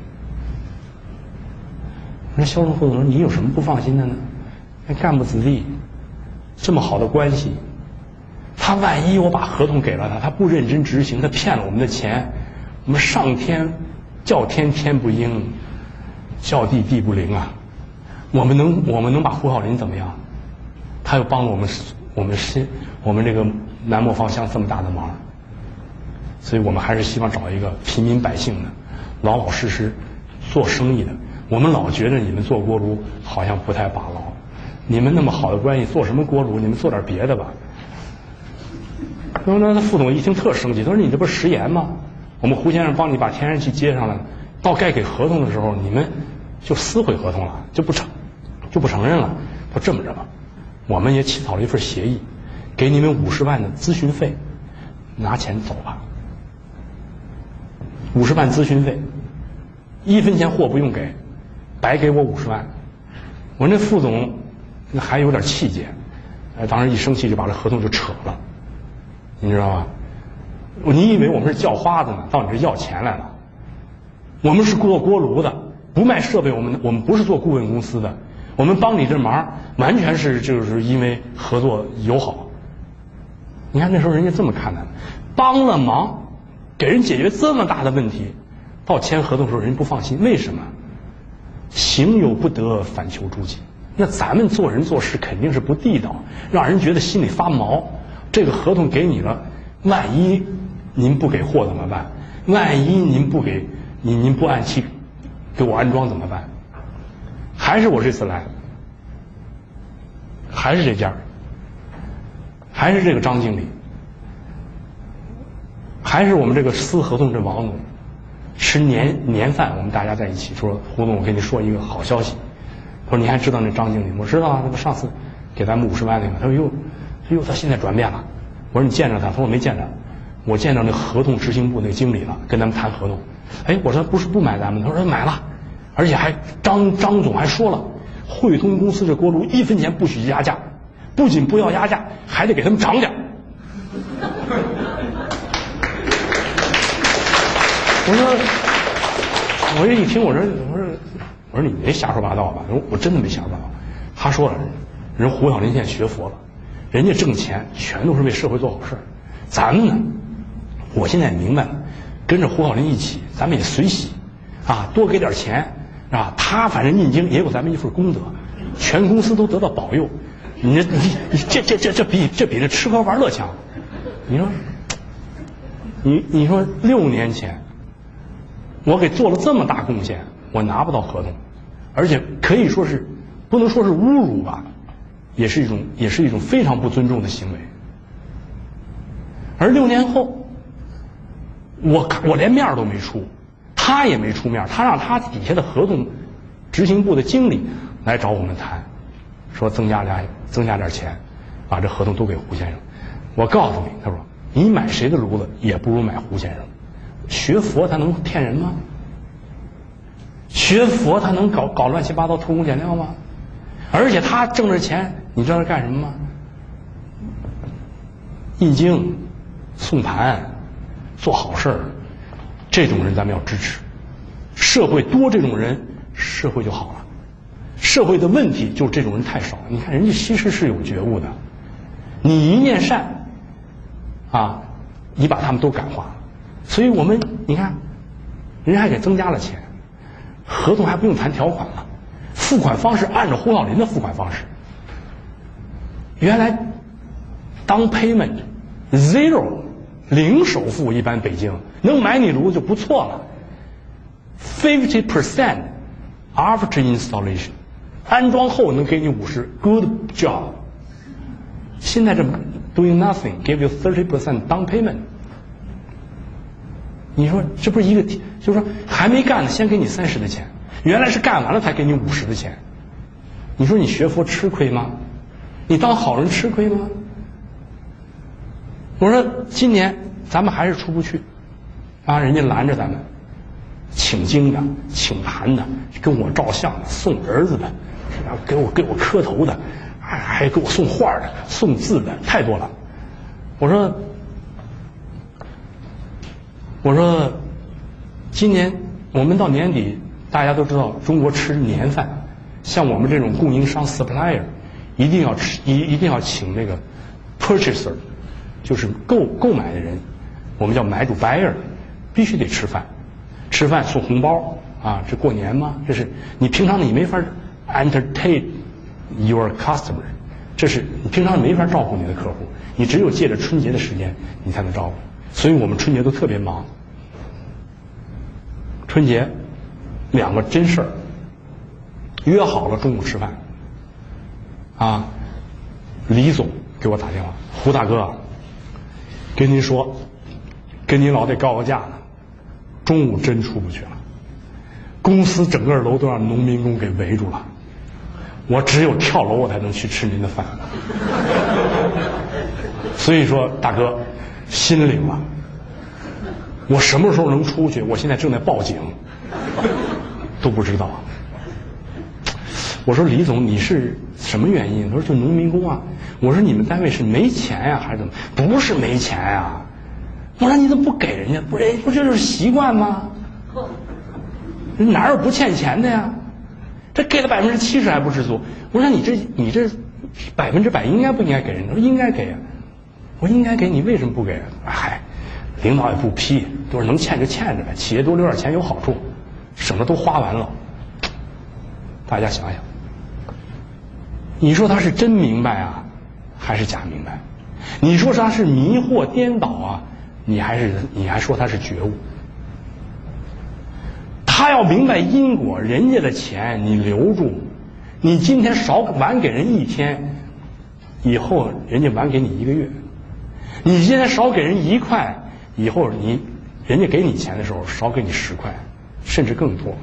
A: 那销售副总说：“你有什么不放心的呢？那干部子弟这么好的关系，他万一我把合同给了他，他不认真执行，他骗了我们的钱，我们上天叫天天不应，叫地地不灵啊！我们能我们能把胡小林怎么样？他又帮了我们我们新我们这个南磨坊乡这么大的忙，所以我们还是希望找一个平民百姓的，老老实实做生意的。我们老觉得你们做锅炉好像不太把牢，你们那么好的关系，做什么锅炉？你们做点别的吧。”然后呢，副总一听特生气，他说：“你这不是食言吗？我们胡先生帮你把天然气接上了，到该给合同的时候，你们就撕毁合同了，就不承就不承认了。说这么着吧，我们也起草了一份协议，给你们五十万的咨询费，拿钱走吧。五十万咨询费，一分钱货不用给。”白给我五十万，我那副总那还有点气节，哎，当时一生气就把这合同就扯了，你知道吧？你以为我们是叫花子呢？到你这要钱来了？我们是做锅炉的，不卖设备，我们我们不是做顾问公司的，我们帮你这忙完全是就是因为合作友好。你看那时候人家这么看的，帮了忙，给人解决这么大的问题，到签合同的时候人家不放心，为什么？行有不得，反求诸己。那咱们做人做事肯定是不地道，让人觉得心里发毛。这个合同给你了，万一您不给货怎么办？万一您不给您您不按期给我安装怎么办？还是我这次来，还是这家，还是这个张经理，还是我们这个撕合同这王总。吃年年饭，我们大家在一起说：“胡总，我跟你说一个好消息。”他说：“你还知道那张经理？”我知道啊，那不上次给咱们五十万那个。他说：“哟，哟，他现在转变了。”我说：“你见着他？”他说：“我没见着，我见着那合同执行部那个经理了，跟咱们谈合同。”哎，我说：“不是不买咱们？”他说：“买了，而且还张张总还说了，汇通公司这锅炉一分钱不许压价，不仅不要压价，还得给他们涨点。”我说，我这一听，我说，我说，我说你别瞎说八道吧？我说我真的没瞎说八道。他说了，人胡小林现在学佛了，人家挣钱全都是为社会做好事。咱们呢，我现在明白了，跟着胡小林一起，咱们也随喜，啊，多给点钱，啊，他反正念经也有咱们一份功德，全公司都得到保佑。你这你你这这这这比这比这吃喝玩乐强。你说，你你说六年前。我给做了这么大贡献，我拿不到合同，而且可以说是，不能说是侮辱吧，也是一种也是一种非常不尊重的行为。而六年后，我我连面都没出，他也没出面，他让他底下的合同执行部的经理来找我们谈，说增加点增加点钱，把这合同都给胡先生。我告诉你，他说你买谁的炉子也不如买胡先生。学佛他能骗人吗？学佛他能搞搞乱七八糟偷工减料吗？而且他挣着钱，你知道是干什么吗？印经、送盘、做好事儿，这种人咱们要支持。社会多这种人，社会就好了。社会的问题就是这种人太少。你看人家其实是有觉悟的，你一念善，啊，你把他们都感化了。所以我们你看，人家还给增加了钱，合同还不用谈条款了，付款方式按照胡小林的付款方式。原来当 payment zero 零首付，一般北京能买你炉就不错了， fifty percent after installation， 安装后能给你五十 ，good job。现在这 doing nothing give you thirty percent down payment。你说这不是一个，就是说还没干呢，先给你三十的钱，原来是干完了才给你五十的钱。你说你学佛吃亏吗？你当好人吃亏吗？我说今年咱们还是出不去，啊，人家拦着咱们，请经的、请坛的、跟我照相的、送儿子的，然后给我给我磕头的，还还给我送画的、送字的，太多了。我说，我说，今年我们到年底，大家都知道中国吃年饭，像我们这种供应商 supplier， 一定要吃一一定要请那个 purchaser。就是购购买的人，我们叫买主 buyer， 必须得吃饭，吃饭送红包啊！这过年嘛，这是你平常你没法 entertain your customer， 这是你平常没法照顾你的客户，你只有借着春节的时间你才能照顾。所以我们春节都特别忙。春节两个真事儿，约好了中午吃饭，啊，李总给我打电话，胡大哥。跟您说，跟您老得告个假呢，中午真出不去了，公司整个楼都让农民工给围住了，我只有跳楼我才能去吃您的饭。所以说大哥心领了，我什么时候能出去？我现在正在报警，都不知道。我说李总你是什么原因？他说就农民工啊。我说你们单位是没钱呀、啊、还是怎么？不是没钱呀、啊。我说你怎么不给人家？不是不这就是习惯吗？哪有不欠钱的呀？这给了百分之七十还不知足。我说你这你这百分之百应该不应该给人？他说应该给啊。我应该给你，为什么不给？嗨，领导也不批，都是能欠就欠着呗。企业多留点钱有好处，省得都花完了。大家想想，你说他是真明白啊？还是假明白？你说他是迷惑颠倒啊？你还是你还说他是觉悟？他要明白因果，人家的钱你留住，你今天少晚给人一天，以后人家晚给你一个月；你今天少给人一块，以后你人家给你钱的时候少给你十块，甚至更多。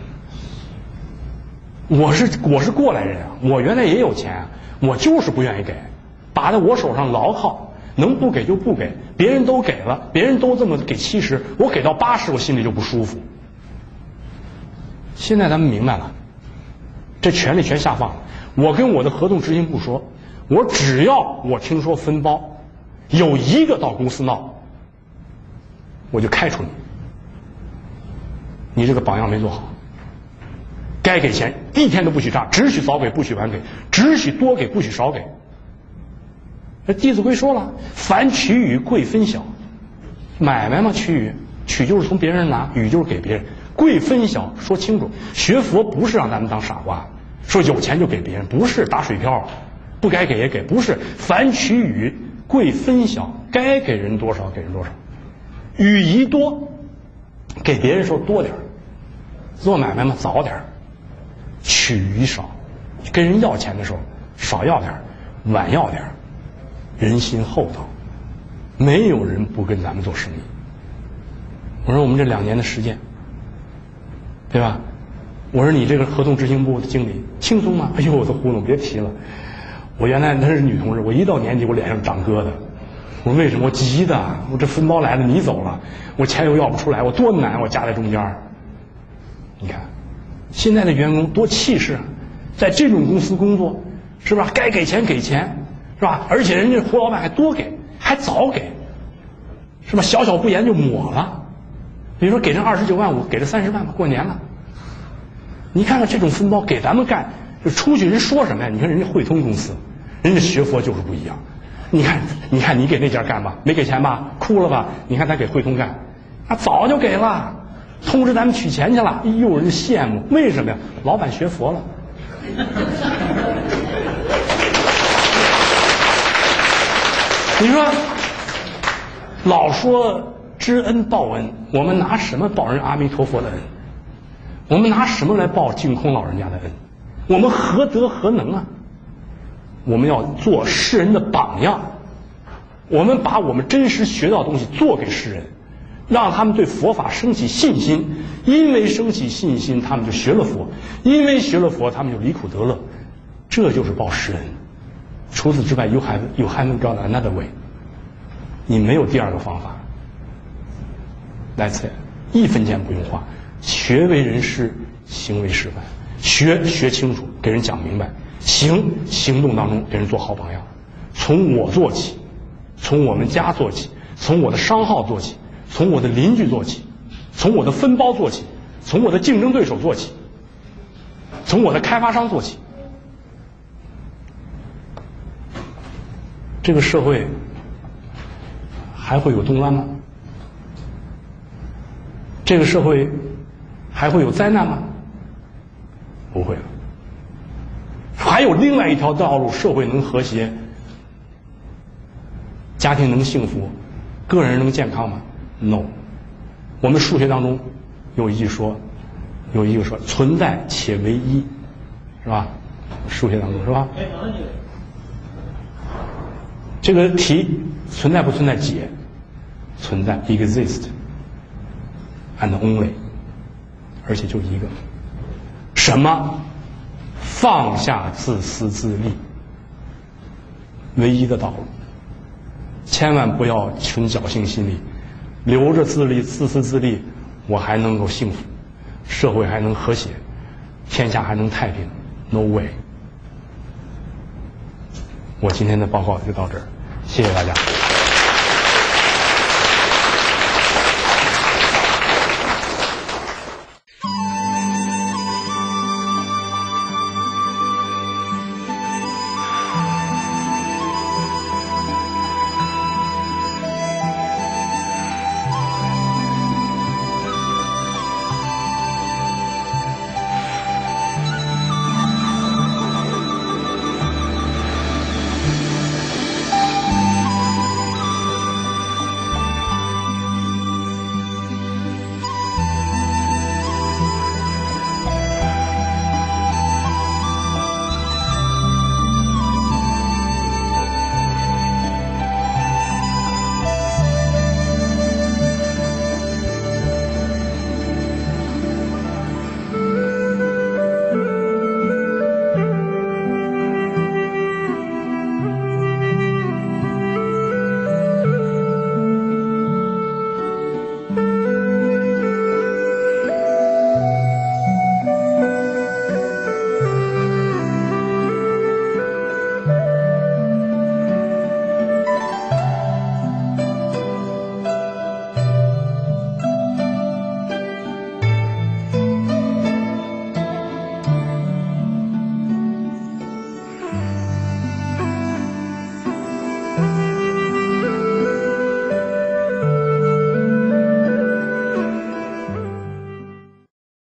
A: 我是我是过来人啊，我原来也有钱，我就是不愿意给。把在我手上牢靠，能不给就不给，别人都给了，别人都这么给七十，我给到八十，我心里就不舒服。现在咱们明白了，这权利全下放了。我跟我的合同执行部说，我只要我听说分包有一个到公司闹，我就开除你。你这个榜样没做好，该给钱一天都不许差，只许早给不许晚给，只许多给不许少给。这《弟子规》说了，凡取与贵分晓，买卖嘛，取与取就是从别人拿，与就是给别人，贵分晓说清楚。学佛不是让咱们当傻瓜，说有钱就给别人，不是打水漂，不该给也给，不是。凡取与贵分晓，该给人多少给人多少，与宜多，给别人时候多点，做买卖嘛早点，取与少，跟人要钱的时候少要点，晚要点。人心厚道，没有人不跟咱们做生意。我说我们这两年的时间，对吧？我说你这个合同执行部的经理轻松吗？哎呦，我的糊弄，别提了。我原来她是女同事，我一到年底我脸上长疙瘩。我说为什么？我急的，我这分包来了，你走了，我钱又要不出来，我多难，我夹在中间。你看，现在的员工多气势啊，在这种公司工作，是吧？该给钱给钱。是吧？而且人家胡老板还多给，还早给，是吧？小小不言就抹了。比如说给人二十九万五，给了三十万吧，过年了。你看看这种分包给咱们干，就出去人说什么呀？你看人家汇通公司，人家学佛就是不一样。你看，你看你给那家干吧，没给钱吧，哭了吧？你看咱给汇通干，啊，早就给了，通知咱们取钱去了。哎呦，人家羡慕，为什么呀？老板学佛了。你说，老说知恩报恩，我们拿什么报人阿弥陀佛的恩？ 我们拿什么来报净空老人家的恩？我们何德何能啊？我们要做世人的榜样，我们把我们真实学到的东西做给世人，让他们对佛法升起信心。因为升起信心，他们就学了佛；因为学了佛，他们就离苦得乐。这就是报世恩。除此之外 ，you have you haven't got another way。你没有第二个方法。That's it， 一分钱不用花。学为人师，行为示范。学学清楚，给人讲明白；行行动当中给人做好榜样。从我做起，从我们家做起，从我的商号做起，从我的邻居做起，从我的分包做起，从我的竞争对手做起，从我的开发商做起。这个社会还会有动乱吗？这个社会还会有灾难吗？不会了。还有另外一条道路，社会能和谐，家庭能幸福，个人能健康吗 ？No。我们数学当中有一句说，有一个说存在且为一，是吧？数学当中是吧？这个题存在不存在解？存在 ，exist and only， 而且就一个。什么？放下自私自利，唯一的道路。千万不要存侥幸心理，留着自利、自私自利，我还能够幸福，社会还能和谐，天下还能太平 ？No way。我今天的报告就到这儿，谢谢大家。